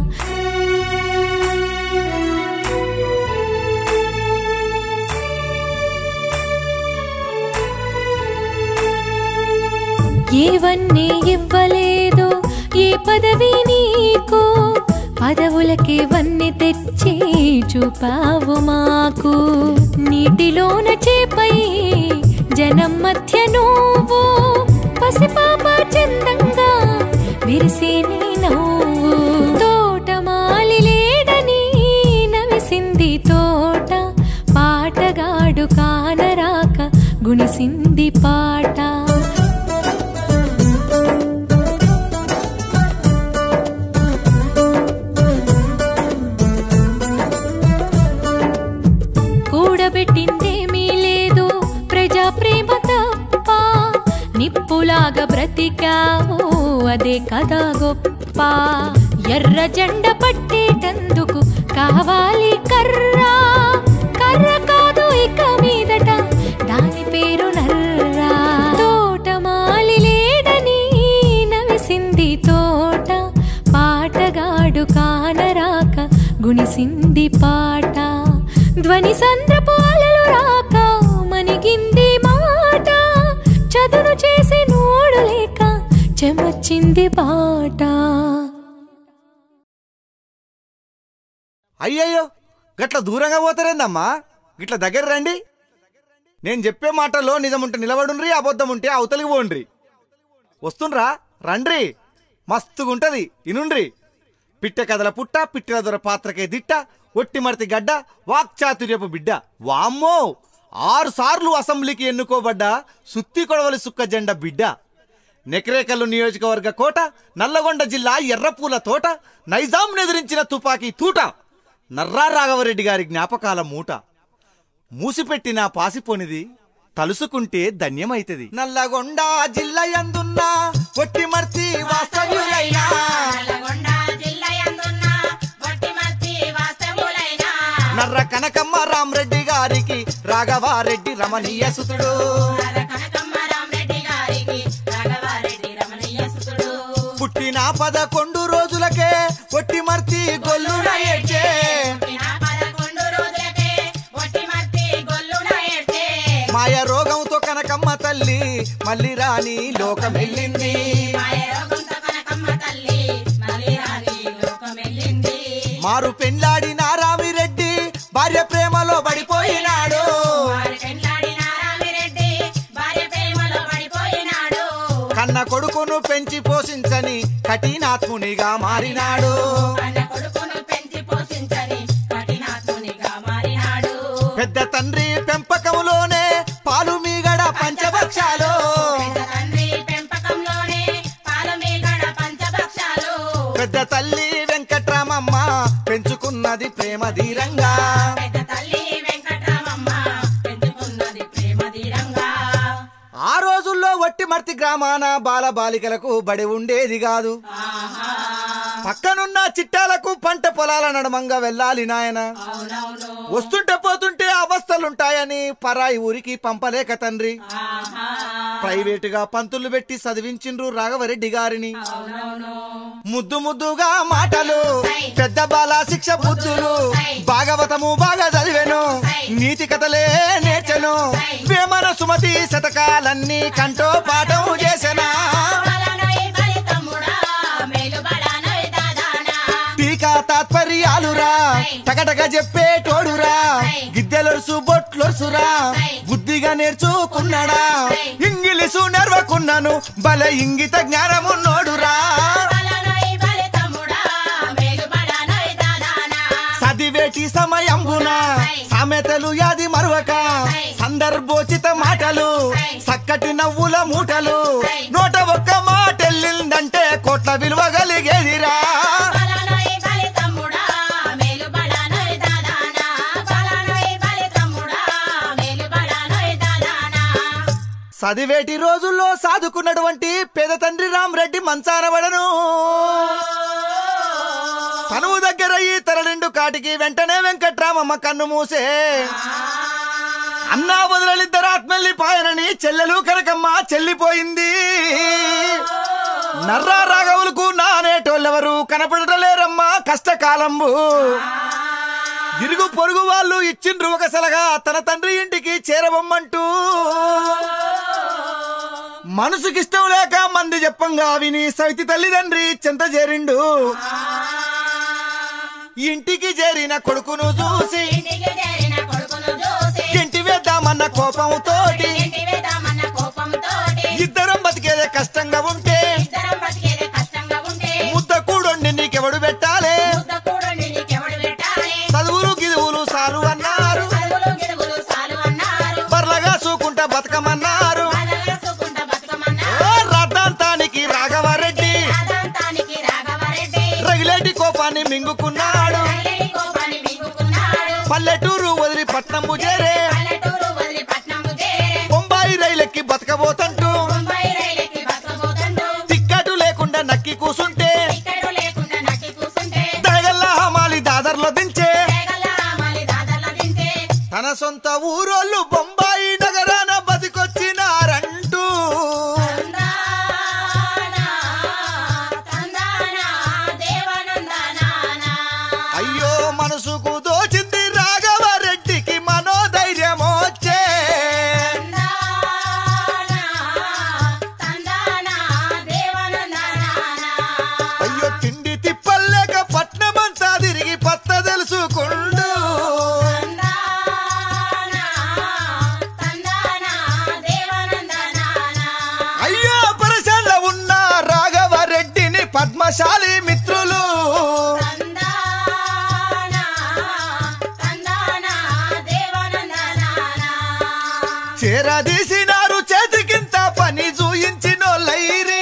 ఏవన్నీ ఇవ్వలేదు ఏ పదవి నీకు, పదవులకి వన్ని తెచ్చి చూపావు మాకు. నీటిలోన చేపై జనం మధ్య నువ్వు, పసిపాప చందంగా విరిసే నీ నవ్వు. తోటమాలి లేడని నవిసింది తోట, పాటగాడు కానరాక గుణిసింది పాట. కూడబెట్టిందేమీ లేదు ప్రజా ప్రేమ తప్ప, నిప్పులాగా బ్రతికావు అదే కదా గొప్ప. ఎర్ర జెండ పట్టేటందుకు కావాలి కర్ర, కర్ర కాదు ఇక మీదట దాని పేరు నర్రా. తోటమాలి లేడని నవిసింది తోట, పాటగాడు కానరాక గుణిసింది పాట. ధ్వని సంద్రపు అలలు రాక మనిగింది మాట, చెమచింది పాట. అయ్యయ్యో గట్ల దూరంగా పోతారేందమ్మా, గిట్ల దగ్గర రండి. నేను చెప్పే మాటల్లో నిజముంటే నిలబడుండ్రి, అబద్ధం ఉంటే అవతలికి పోండ్రి. వస్తుండ్రా రండ్రి, మస్తుగుంటది ఇనుండ్రి. పిట్ట కథల పుట్ట, పిట్టల దొర పాత్రకే దిట్ట, ఒట్టి మర్తి గడ్డ, వాక్చాతుర్యపు బిడ్డ. వామ్మో 6 సార్లు అసెంబ్లీకి ఎన్నుకోబడ్డ సుత్తి కొడవలి సుక్క జెండ బిడ్డ. నెకరేకల్లు నియోజకవర్గ కోట, నల్లగొండ జిల్లా ఎర్రపూల తోట, నైజాం నెదిరించిన తుపాకీ తూట, నర్రా రాఘవరెడ్డి గారి జ్ఞాపకాల మూట. మూసిపెట్టిన పాసిపోనిది తలుసుకుంటే ధన్యమైతది. నల్లగొండ జిల్లా యందున్న ఒట్టి మర్తి వాస్తవ్యులైనా, నర్ర కనకమ్మ రామరెడ్డి గారికి రాఘవారెడ్డి రమణీయ సుతుడు. పుట్టిన 11 రోజులకే ఒట్టి మర్తి గొల్లున ఏడ్చే, మాయ రోగంతో కనకమ్మ తల్లి మళ్ళీ రాని లోకమెళ్ళింది. మారు పెండ్లాడిన రామిరెడ్డి భార్య ప్రేమలో పడిపోయినాడు. కన్న కొడుకును పెంచి పోషించని కఠినాత్మునిగా మారినాడు. పెద్ద తండ్రి పెంపకంలోనే పాలు మీగడ పంచభక్షాలు, పెద్ద తల్లి వెంకట్రామమ్మ పెంచుకున్నది ప్రేమ ధీరంగా. ఆ రోజుల్లో ఒట్టి మర్తి గ్రామాన బాల బాలికలకు బడి ఉండేది కాదు. పక్కనున్న చిట్టాలకు పంట పొలాల నడమంగా వెళ్ళాలి నాయన. వస్తుంటే పోతుంటే అవస్థలుంటాయని పరాయి ఊరికి పంపలేక తండ్రి ప్రైవేటుగా పంతులు పెట్టి చదివించిండ్రు రాఘవరెడ్డి గారిని. ముద్దు ముద్దుగా మాటలు, పెద్ద బాల శిక్ష బుద్ధులు, భాగవతము బాగా చదివేను, నీతి కథలే నేర్చెను, వేమన సుమతి శతకాలన్నీ కంటో పాఠం చేసెనా. టీకా తాత్పర్యాలురా టకటక చెప్పేటోడురా, గిద్దెలొరుసు బొట్లొరుసురా బుద్ధిగా నేర్చుకున్నాడా. ఇంగిలీసు నెర్వకున్నాను బల ఇంగిత జ్ఞానమున్నోడురా. చదివేటి సమయంబున సామెతలు యాది మరువక, సందర్భోచిత మాటలు చక్కటి నవ్వుల మూటలు, నోట ఒక్క మాటెళ్ళిందంటే కోట్ల విలువ కలిగేదిరా. చదివేటి రోజుల్లో సాదుకున్నటువంటి పేద తండ్రి రామరెడ్డి మంచానబడను. తనువు దగ్గర ఈ తరలిండు కాటికి వెంటనే వెంకట్రామమ్మ కన్ను మూసే. అన్నా వదలలిద్దరు ఆత్మల్లి పాయనని చెల్లెలు కనకమ్మ చెల్లిపోయింది. నర్రా రాఘవులకు నానేటోళ్ళెవరు కనపడటలేరమ్మా కష్టకాలంబు. ఇరుగు పొరుగు వాళ్ళు ఇచ్చిండ్రు ఒక సలహా తన తండ్రి ఇంటికి చేరబొమ్మంటూ. మనసుకిష్టం లేక మంది చెప్పంగా విని సవితి తల్లిదండ్రి చెంత చేరిండు. ఇంటికి చేరిన కొడుకును చూసి ఇంటి వేద్దామన్న కోపంతోటి, ఇద్దరం బతికేదే కష్టంగా ఉంటే ముద్ద కూడొండి నీకెవడు పెట్టాలే. చదువులు గిదువులు సాలు అన్నారు, బర్లగా చూకుంటా బతకమన్నారు. రద్దాంతానికి రాఘవరెడ్డి రగిలేటి కోపాన్ని మింగుకున్నాడు. పల్లెటూరు వదిలి పట్నము చేరే, బొంబాయి రైలెక్కి బతకబోతంటూ టిక్కెటు లేకుండా నక్కి కూసుంటే దయగల్లా హమాలి దాదర్లో దించే. తన సొంత ఊరోళ్ళు బొంబాయి నగరాన బతికొచ్చినారంటూ అయ్యో మనసుకు దోచింది రాఘవరెడ్డికి మనోధైర్యమోచ్చే. వారి మిత్రులు చేరదీసినారు చేతికింత పని చూయించినోళ్ళైరి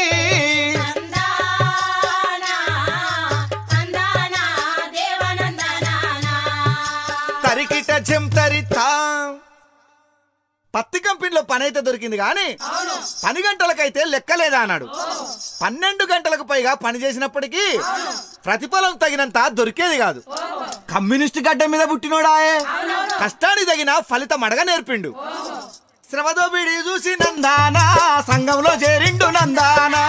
తరికిట చెంతరితా పత్తి కంపెనీలో పని అయితే దొరికింది కానీ 10 గంటలకైతే లెక్కలేదా అన్నాడు. 12 గంటలకు పైగా పని చేసినప్పటికీ ప్రతిఫలం తగినంత దొరికేది కాదు. కమ్యూనిస్ట్ గడ్డ మీద పుట్టినోడాయే కష్టానికి తగిన ఫలితం అడగ నేర్పిండు. శ్రమతో బిడి చూసి నందానా సంఘంలో చేరిండు నందానా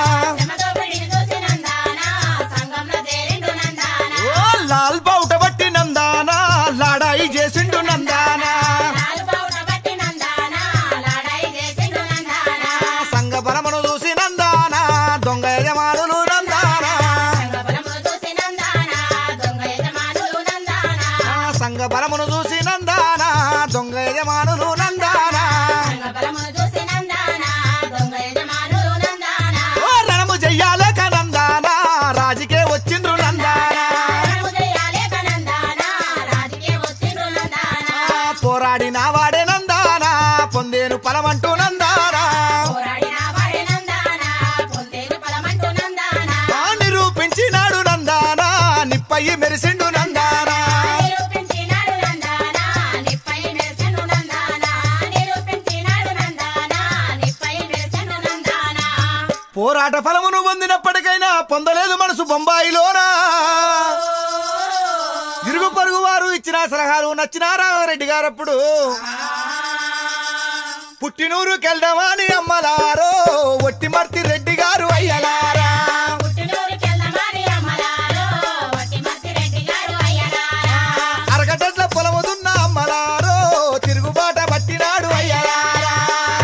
ఓ లాల్ బౌట బట్టి నందానా లాడాయి చేసిండు నందానా సంఘ బలమును చూసి నందానా దొంగ యజమానులు నందానా సంఘ బలమును చూసి నందానా దొంగ యజమానులు నందానా రణము చెయ్యాలేక నందానా రాజుకే వచ్చిండ్రు నందానా పోరాడిన వాడే నందానా పొందేను ఫలమంటూ నందానా నిరూపించినాడు నందానా నిప్పయ్యి మెరిసిండు నందానా పోరాట ఫలమును పొందినప్పటికైనా పొందలేదు మనసు బొంబాయిలోనా ఇరుగు పొరుగు వారు ఇచ్చిన సలహాలు నచ్చిన రాఘవరెడ్డి గారప్పుడు పుట్టినూరుకెళ్దామని అమ్మలారో ఒట్టిమర్తి రెడ్డి గారు అయ్యలారా అరగడ్ల పొలముదున్న అమ్మలారో తిరుగుబాట పట్టినాడు అయ్యలారా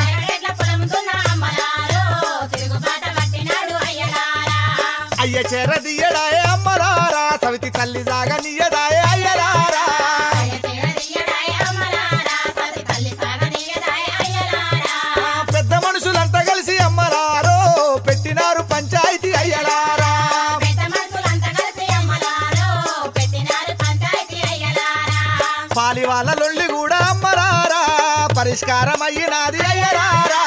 అయ్య చేరదీయడాయే అమ్మలారా సవితి తల్లి సాగనీయడాయే అయ్యలారా పెద్ద మనుషులంతా కలిసి అమ్మలారో పెట్టినారు పంచాయతీ అయ్యలారా పాలి వాళ్ళ లొల్లి కూడా అమ్మలారా పరిష్కారం అయ్యినాది అయ్యలారా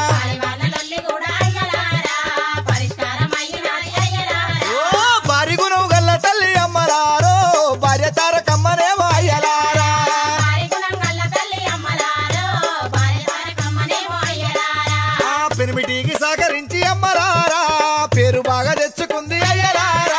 భారీ గుణం గల్ల తల్లి అమ్మలారో భార్య తారకమ్మనేమో అయ్యలారా పెనిమిటికి సహకరించి అమ్మలారా పేరు బాగా తెచ్చుకుంది అయ్యలారా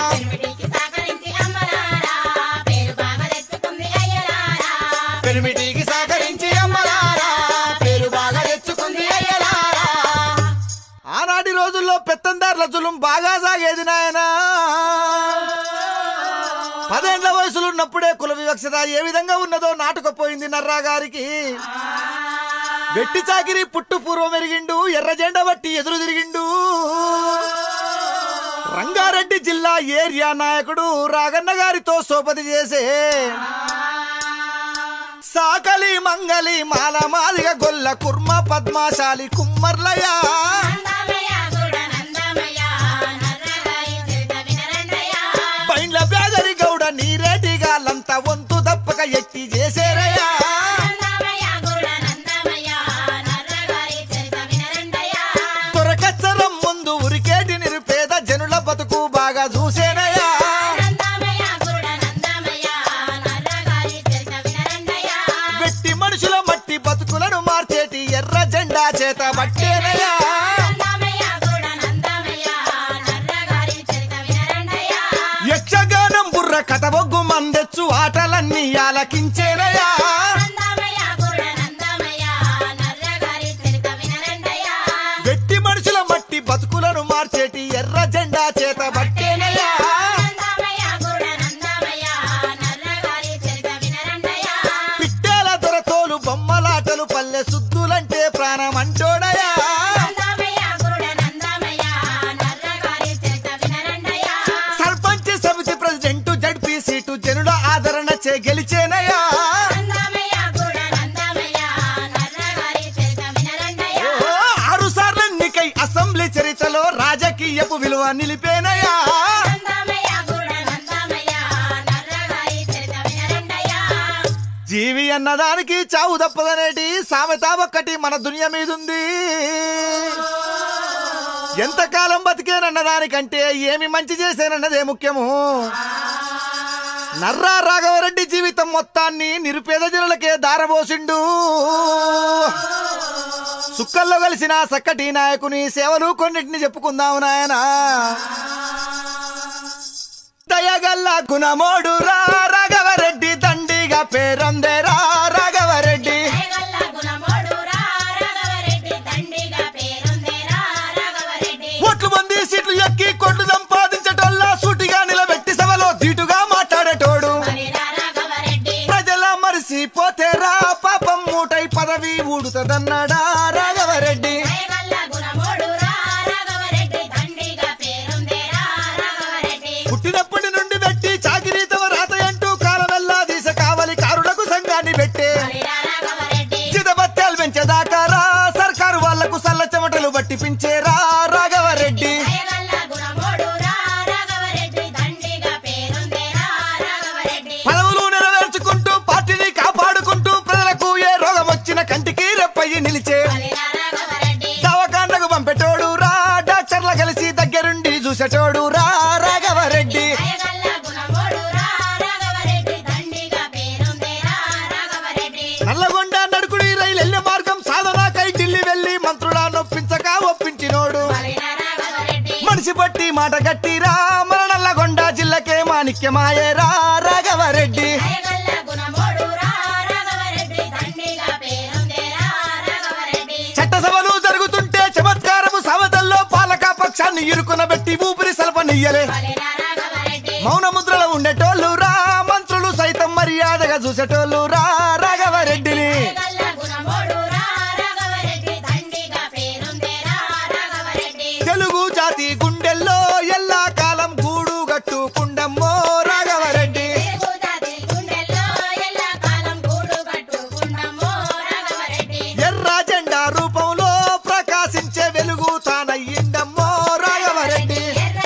పెనిమిటికి సహకరించి అమ్మలారా పేరు బాగా తెచ్చుకుంది అయ్యలారా ఆనాటి రోజుల్లో పెత్తందారుల జులుం బాగా సాగేది నాయనా 10 ఏళ్ల వయసులో ఉన్నప్పుడే కుల వివక్షత ఏ విధంగా ఉన్నదో నాటుకుపోయింది నర్రా గారికి. వెట్టి చాకిరి పుట్టు పూర్వం ఎరిగిండు ఎర్ర జెండా బట్టి ఎదురు తిరిగిండు. రంగారెడ్డి జిల్లా ఏరియా నాయకుడు రాగన్న గారితో సోపతి చేసే సాకలి మంగలి మాల మాదిగ గొల్ల కుర్మ పద్మాశాలి కుమ్మర్లయ బైండ్ల బ్యాగరి గౌడ నీరేటిగాలంతా వంతు దప్పక ఎట్టి చేసేరయ్యా. తొరకచ్చరం ముందు ఉరికేటి నిరుపేద జనుల బతుకు బాగా చూసేనయ్యా. వెట్టి మనుషుల మట్టి బతుకులను మార్చేటి ఎర్ర జెండా చేత పట్టేనయ్యా. యక్షగానం బుర్ర కథ బొగ్గు మందెచ్చు ఆటలన్నీ ఆలకించేనయ్యా. వెట్టి మనుషుల మట్టి బతుకులను మార్చేటి ఎర్ర జెండా చేత పట్టేనయ్యా. పిట్టేల దొరతోలు బొమ్మలాటలు పల్లె సుద్దులంటే ప్రాణం అంటోడయా. సర్పంచ్ సమితి ప్రెసిడెంట్ జడ్పీ సీటు జనుల ఆదరణ చే గెలిచేనయ్యా. అసెంబ్లీ చరిత్రలో రాజకీయపు విలువ నిలిపేనయ్యా. జీవి అన్నదానికి చావు తప్పదనేటి సామెత ఒక్కటి మన దునియా మీదుంది. ఎంతకాలం బతికేనన్నదానికంటే ఏమి మంచి చేసేనన్నదే ముఖ్యము. నర్రా రాఘవరెడ్డి జీవితం మొత్తాన్ని నిరుపేద జనులకే దారబోసిండు. సుక్కల్లో కలిసిన సక్కటి నాయకుని సేవలు కొన్నిటిని చెప్పుకుందాం నాయనా. దయగల్ల గుణమోడు రా రాఘవరెడ్డి, దండిగా పేరొందేరా రాఘవరెడ్డి. ఓట్లు మంది సీట్లు ఎక్కి కొట్లు సంపాదించటోల్లా సూటిగా నిలబెట్టి సభలో ధీటుగా మాట్లాడేటోడు. ప్రజల మరిసిపోతేరా పాపం మూటై పదవి ఊడుతదన్నాడా రాఘవరెడ్డి. పుట్టినప్పటి నుండి పెట్టి చాకిరీ తమ రాత అంటూ కాలమెల్లా దీస కావలి కారులకు సంఘాన్ని పెట్టే చిదబత్యాలు పెంచేదాకా రా సర్కారు వాళ్లకు సల్ల చెమటలు బట్టి పించేరా రాఘవరెడ్డి. పదవులు నెరవేర్చుకుంటూ పార్టీని కాపాడుకుంటూ ప్రజలకు ఏ రోగం వచ్చిన కంటికి రెప్పయ్యి నిలిచే దవాఖానకు పంపేటోడు రా, డాక్టర్ల కలిసి దగ్గరుండి చూసేటోడు రా రాఘవరెడ్డి. నల్లగొండ నడుకుడి రైలు వెళ్లే మార్గం సాధనాకై ఢిల్లీ వెళ్లి మంత్రుల నొప్పించక ఒప్పించినోడు. మనిషి బట్టి మాట గట్టిరా మన నల్లగొండ జిల్లకే మాణిక్యమాయేరా రాఘవరెడ్డి. చట్టసభలు జరుగుతుంటే చమత్కారము సవతల్లో పాలక పక్షాన్ని ఇరుకునబెట్టి ఊపిరి సలపనియ్యలే. మౌన ముద్రలో ఉండేటోళ్ళు రా మంత్రులు సైతం మర్యాదగా చూసేటోళ్ళు రా రాఘవరెడ్డిని. తెలుగు జాతి గుండెల్లో ఎల్లా కాలం గూడు గట్టుకుండమ్మో రాఘవరెడ్డి. ఎర్ర జెండా రూపంలో ప్రకాశించే వెలుగు తానయ్యిండమ్మో రాఘవరెడ్డి.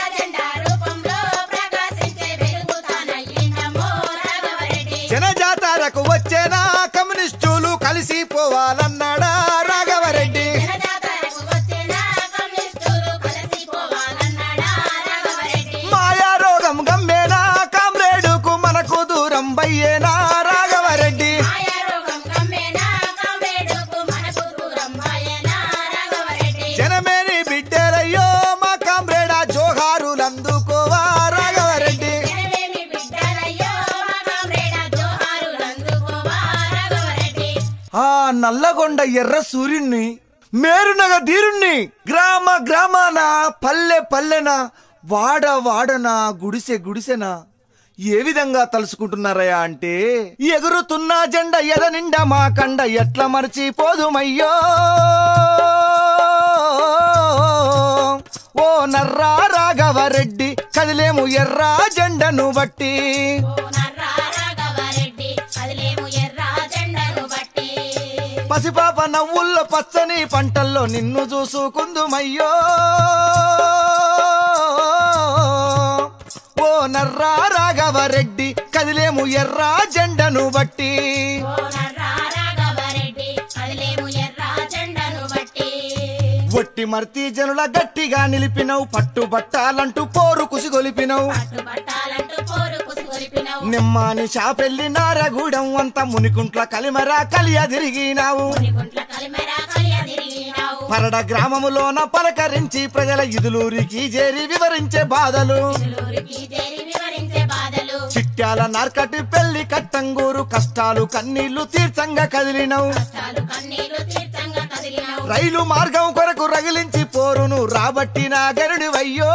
జనజాతరకు వచ్చేనా కమ్యూనిస్టులు కలిసిపోవాలన్నాడా రాఘవరెడ్డి. మాయా రోగం గమ్మేనా కామ్రేడుకు మనకు దూరం బయ్యేనా రాఘవరెడ్డి. జనమేని బిడ్డలయ్యో మా కామ్రేడా జోహారులందుకోవా రాఘవరెడ్డి. ఆ నల్లగొండ ఎర్ర సూర్యుణ్ణి మేరునగ ధీరుణ్ణి గ్రామ గ్రామాన పల్లె పల్లెన వాడ వాడన గుడిసె గుడిసెన ఏ విధంగా తలుసుకుంటున్నారయ్యా అంటే, ఎగురుతున్న జెండ ఎద నిండా మా కండ ఎట్లా మర్చిపోదుమయ్యో. ఓ నర్రా రాఘవరెడ్డి కదిలేము ఎర్ర జెండను బట్టి. పసిపాప నవ్వుల్లో పచ్చని పంటల్లో నిన్ను చూసుకుందుమయ్యో. ఓ నర్రా రాఘవరెడ్డి కదిలేము ఎర్ర జెండను బట్టి. ఒట్టి మర్తి జనుల గట్టిగా నిలిపినవు, పట్టుబట్టాలంటూ పోరు కుసిగొలిపినవు. నిమ్మాని షాపెల్లి నారగూడెం అంత మునికుంట్ల కలిమరా కలియ తిరిగినావు. పరడ గ్రామములోన పలకరించి ప్రజల ఇదులూరికి చేరి వివరించే బాధలు. చిట్యాల నార్కటి పెళ్లి కట్టంగూరు కష్టాలు కన్నీళ్లు తీర్చంగా కదిలినవు. రైలు మార్గం కొరకు రగిలించి పోరును రాబట్టిన గరుడివయ్యో.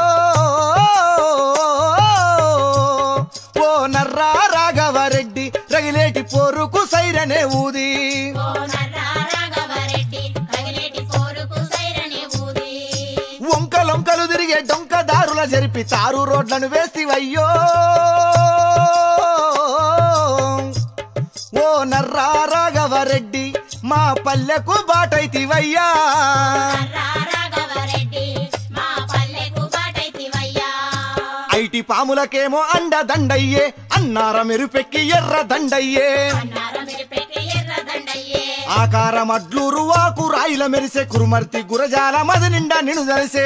ఓ నర్రా రాఘవరెడ్డి రగిలేటి పోరుకు సైరనే ఊది. వంకలొంకలు తిరిగే డొంకదారుల జరిపి తారు రోడ్లను వేస్తివయ్యో. ఓ నర్రా రాఘవరెడ్డి మా పల్లెకు బాటైతివయ్యా. ఐటి పాములకేమో అండదండయ్యే అన్నార మెరుపెక్కి ఎర్ర దండయ్యే ఆకారం అడ్లూరు వాకు రాయిల మెరిసే కురుమర్తి గురజాల మది నిండా నిన్ను దలిసే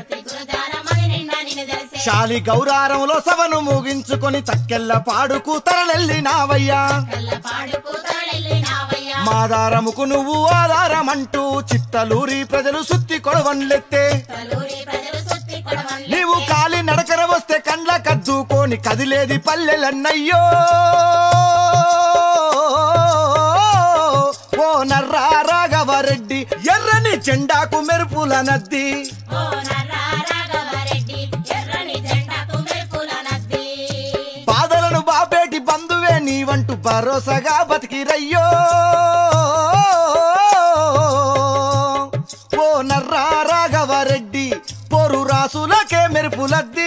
శాలి గౌరారంలో సభను ముగించుకొని తక్కెళ్ళ పాడుకు తరలెల్లినావయ్యా మాదారముకు నువ్వు ఆధారమంటూ చిత్తలూరి ప్రజలు సుత్తి కొడవన్లెత్తే నీవు కాలి నడకర వస్తే కండ్ల కద్దుకోని కదిలేది పల్లెలన్నయ్యో ఓ నర్రా రాఘవరెడ్డి ఎర్రని చెండాకు మెరుపుల నద్ది బాధలను బాబేటి బంధువే నీవంటూ భరోసాగా బతికిరయ్యో ఓ నర్రా రాఘవరెడ్డి పోరు రాసులకే మెరుపులద్ది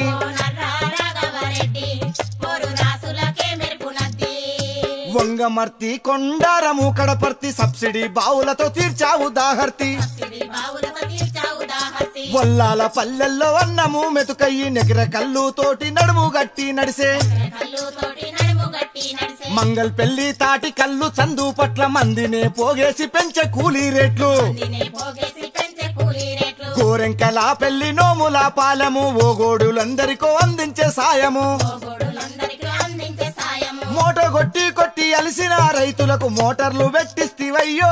వంగమర్తి కొండారము కడపర్తి సబ్సిడీ బావులతో తీర్చావు దాహర్తి వల్లాల పల్లెల్లో అన్నము మెతుకయ్యి నెగిర కల్లు తోటి నడుము గట్టి నడిసే మంగల్ పెళ్లి తాటి కల్లు చందు పట్ల మందినే పోగేసి పెంచే కూలీ రేట్లు గోరెంకల పెళ్లి నోముల పాలము ఓగోడులందరికో అందించే సాయము మోటో కొట్టి కొట్టి అలిసిన రైతులకు మోటార్లు పెట్టిస్తివయ్యో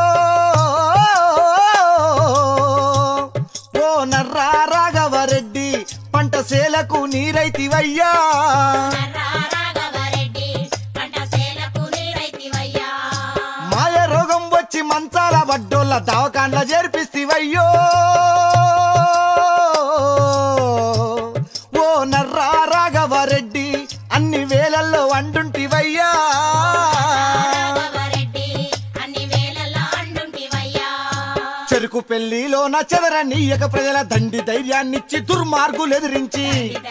ఓ నర్రా రాఘవరెడ్డి పంట సేలకు నీరైతివయ్యా మాయ రోగం వచ్చి మంచాల వడ్డోళ్ళ దవాఖాన్ల చేర్పిస్తివయ్యో ఓ నర్రా రాఘవరెడ్డి అన్ని వేలల్లో వండుంటివయ్యా చెరుకు పెళ్లిలోన చెదరనీయక ప్రజల దండి ధైర్యాన్నిచ్చి దుర్మార్గులెదిరించి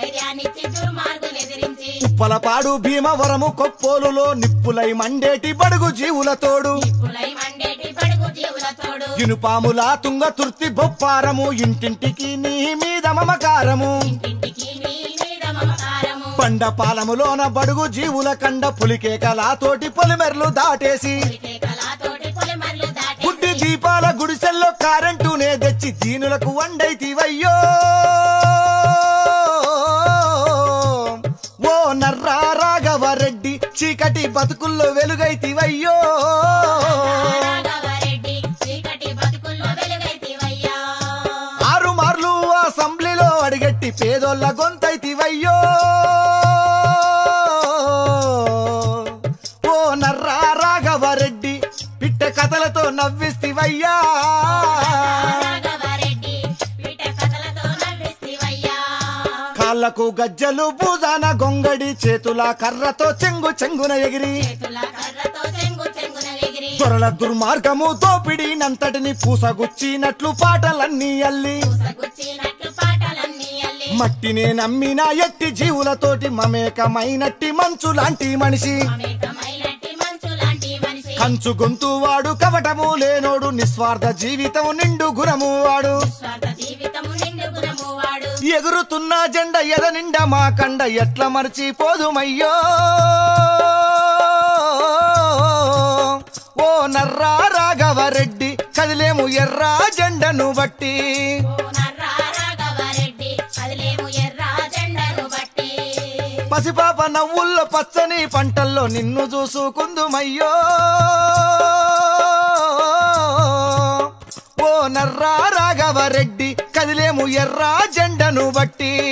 ఉప్పలపాడు భీమవరము కొప్పోలులో నిప్పులై మండేటి బడుగు జీవులతోడు ఇనుపాముల తుంగతుర్తి బొప్పారము ఇంటింటికి నీ మీద మమకారము బండపాలములోన బడుగు జీవుల కండ పులికేకలాతోటి పొలిమెర్లు దాటేసి గుడ్డి దీపాల గుడిసెల్లో కారెంటునే తెచ్చి దీనులకు వండైతివయ్యో ఓ నర్రా రాఘవరెడ్డి చీకటి బతుకుల్లో వెలుగైతివయ్యో ఆరు మార్లు అసెంబ్లీలో అడిగెట్టి పేదోళ్ళ గొంతైతివయ్యో ఓ నర్రా రాఘవరెడ్డి పిట్ట కథలతో నవ్విస్తివయ్యా కాళ్ళకు గజ్జలు భూజాన గొంగడి చేతుల కర్రతో చెంగు చెంగున ఎగిరి దొరల దుర్మార్గము దోపిడి నంతటిని పూసగుచ్చినట్లు పాటలన్నీ అల్లి మట్టినే నమ్మిన ఎట్టి జీవులతోటి మమేకమైనట్టి మంచు లాంటి మనిషి కంచు గొంతు వాడు కవటము లేనోడు నిస్వార్థ జీవితం నిండు గుణము వాడు ఎగురుతున్న జెండ ఎద నిండా మా కండ ఎట్ల మర్చిపోదుమయ్యో ఓ నర్రా రాఘవరెడ్డి కదిలేము ఎర్రా జెండను బట్టి పసిపాప నవ్వుల్లో పచ్చని పంటల్లో నిన్ను చూసుకుందుమయ్యో ఓ నర్రా రాఘవరెడ్డి కదిలేము ఎర్రా జెండను బట్టి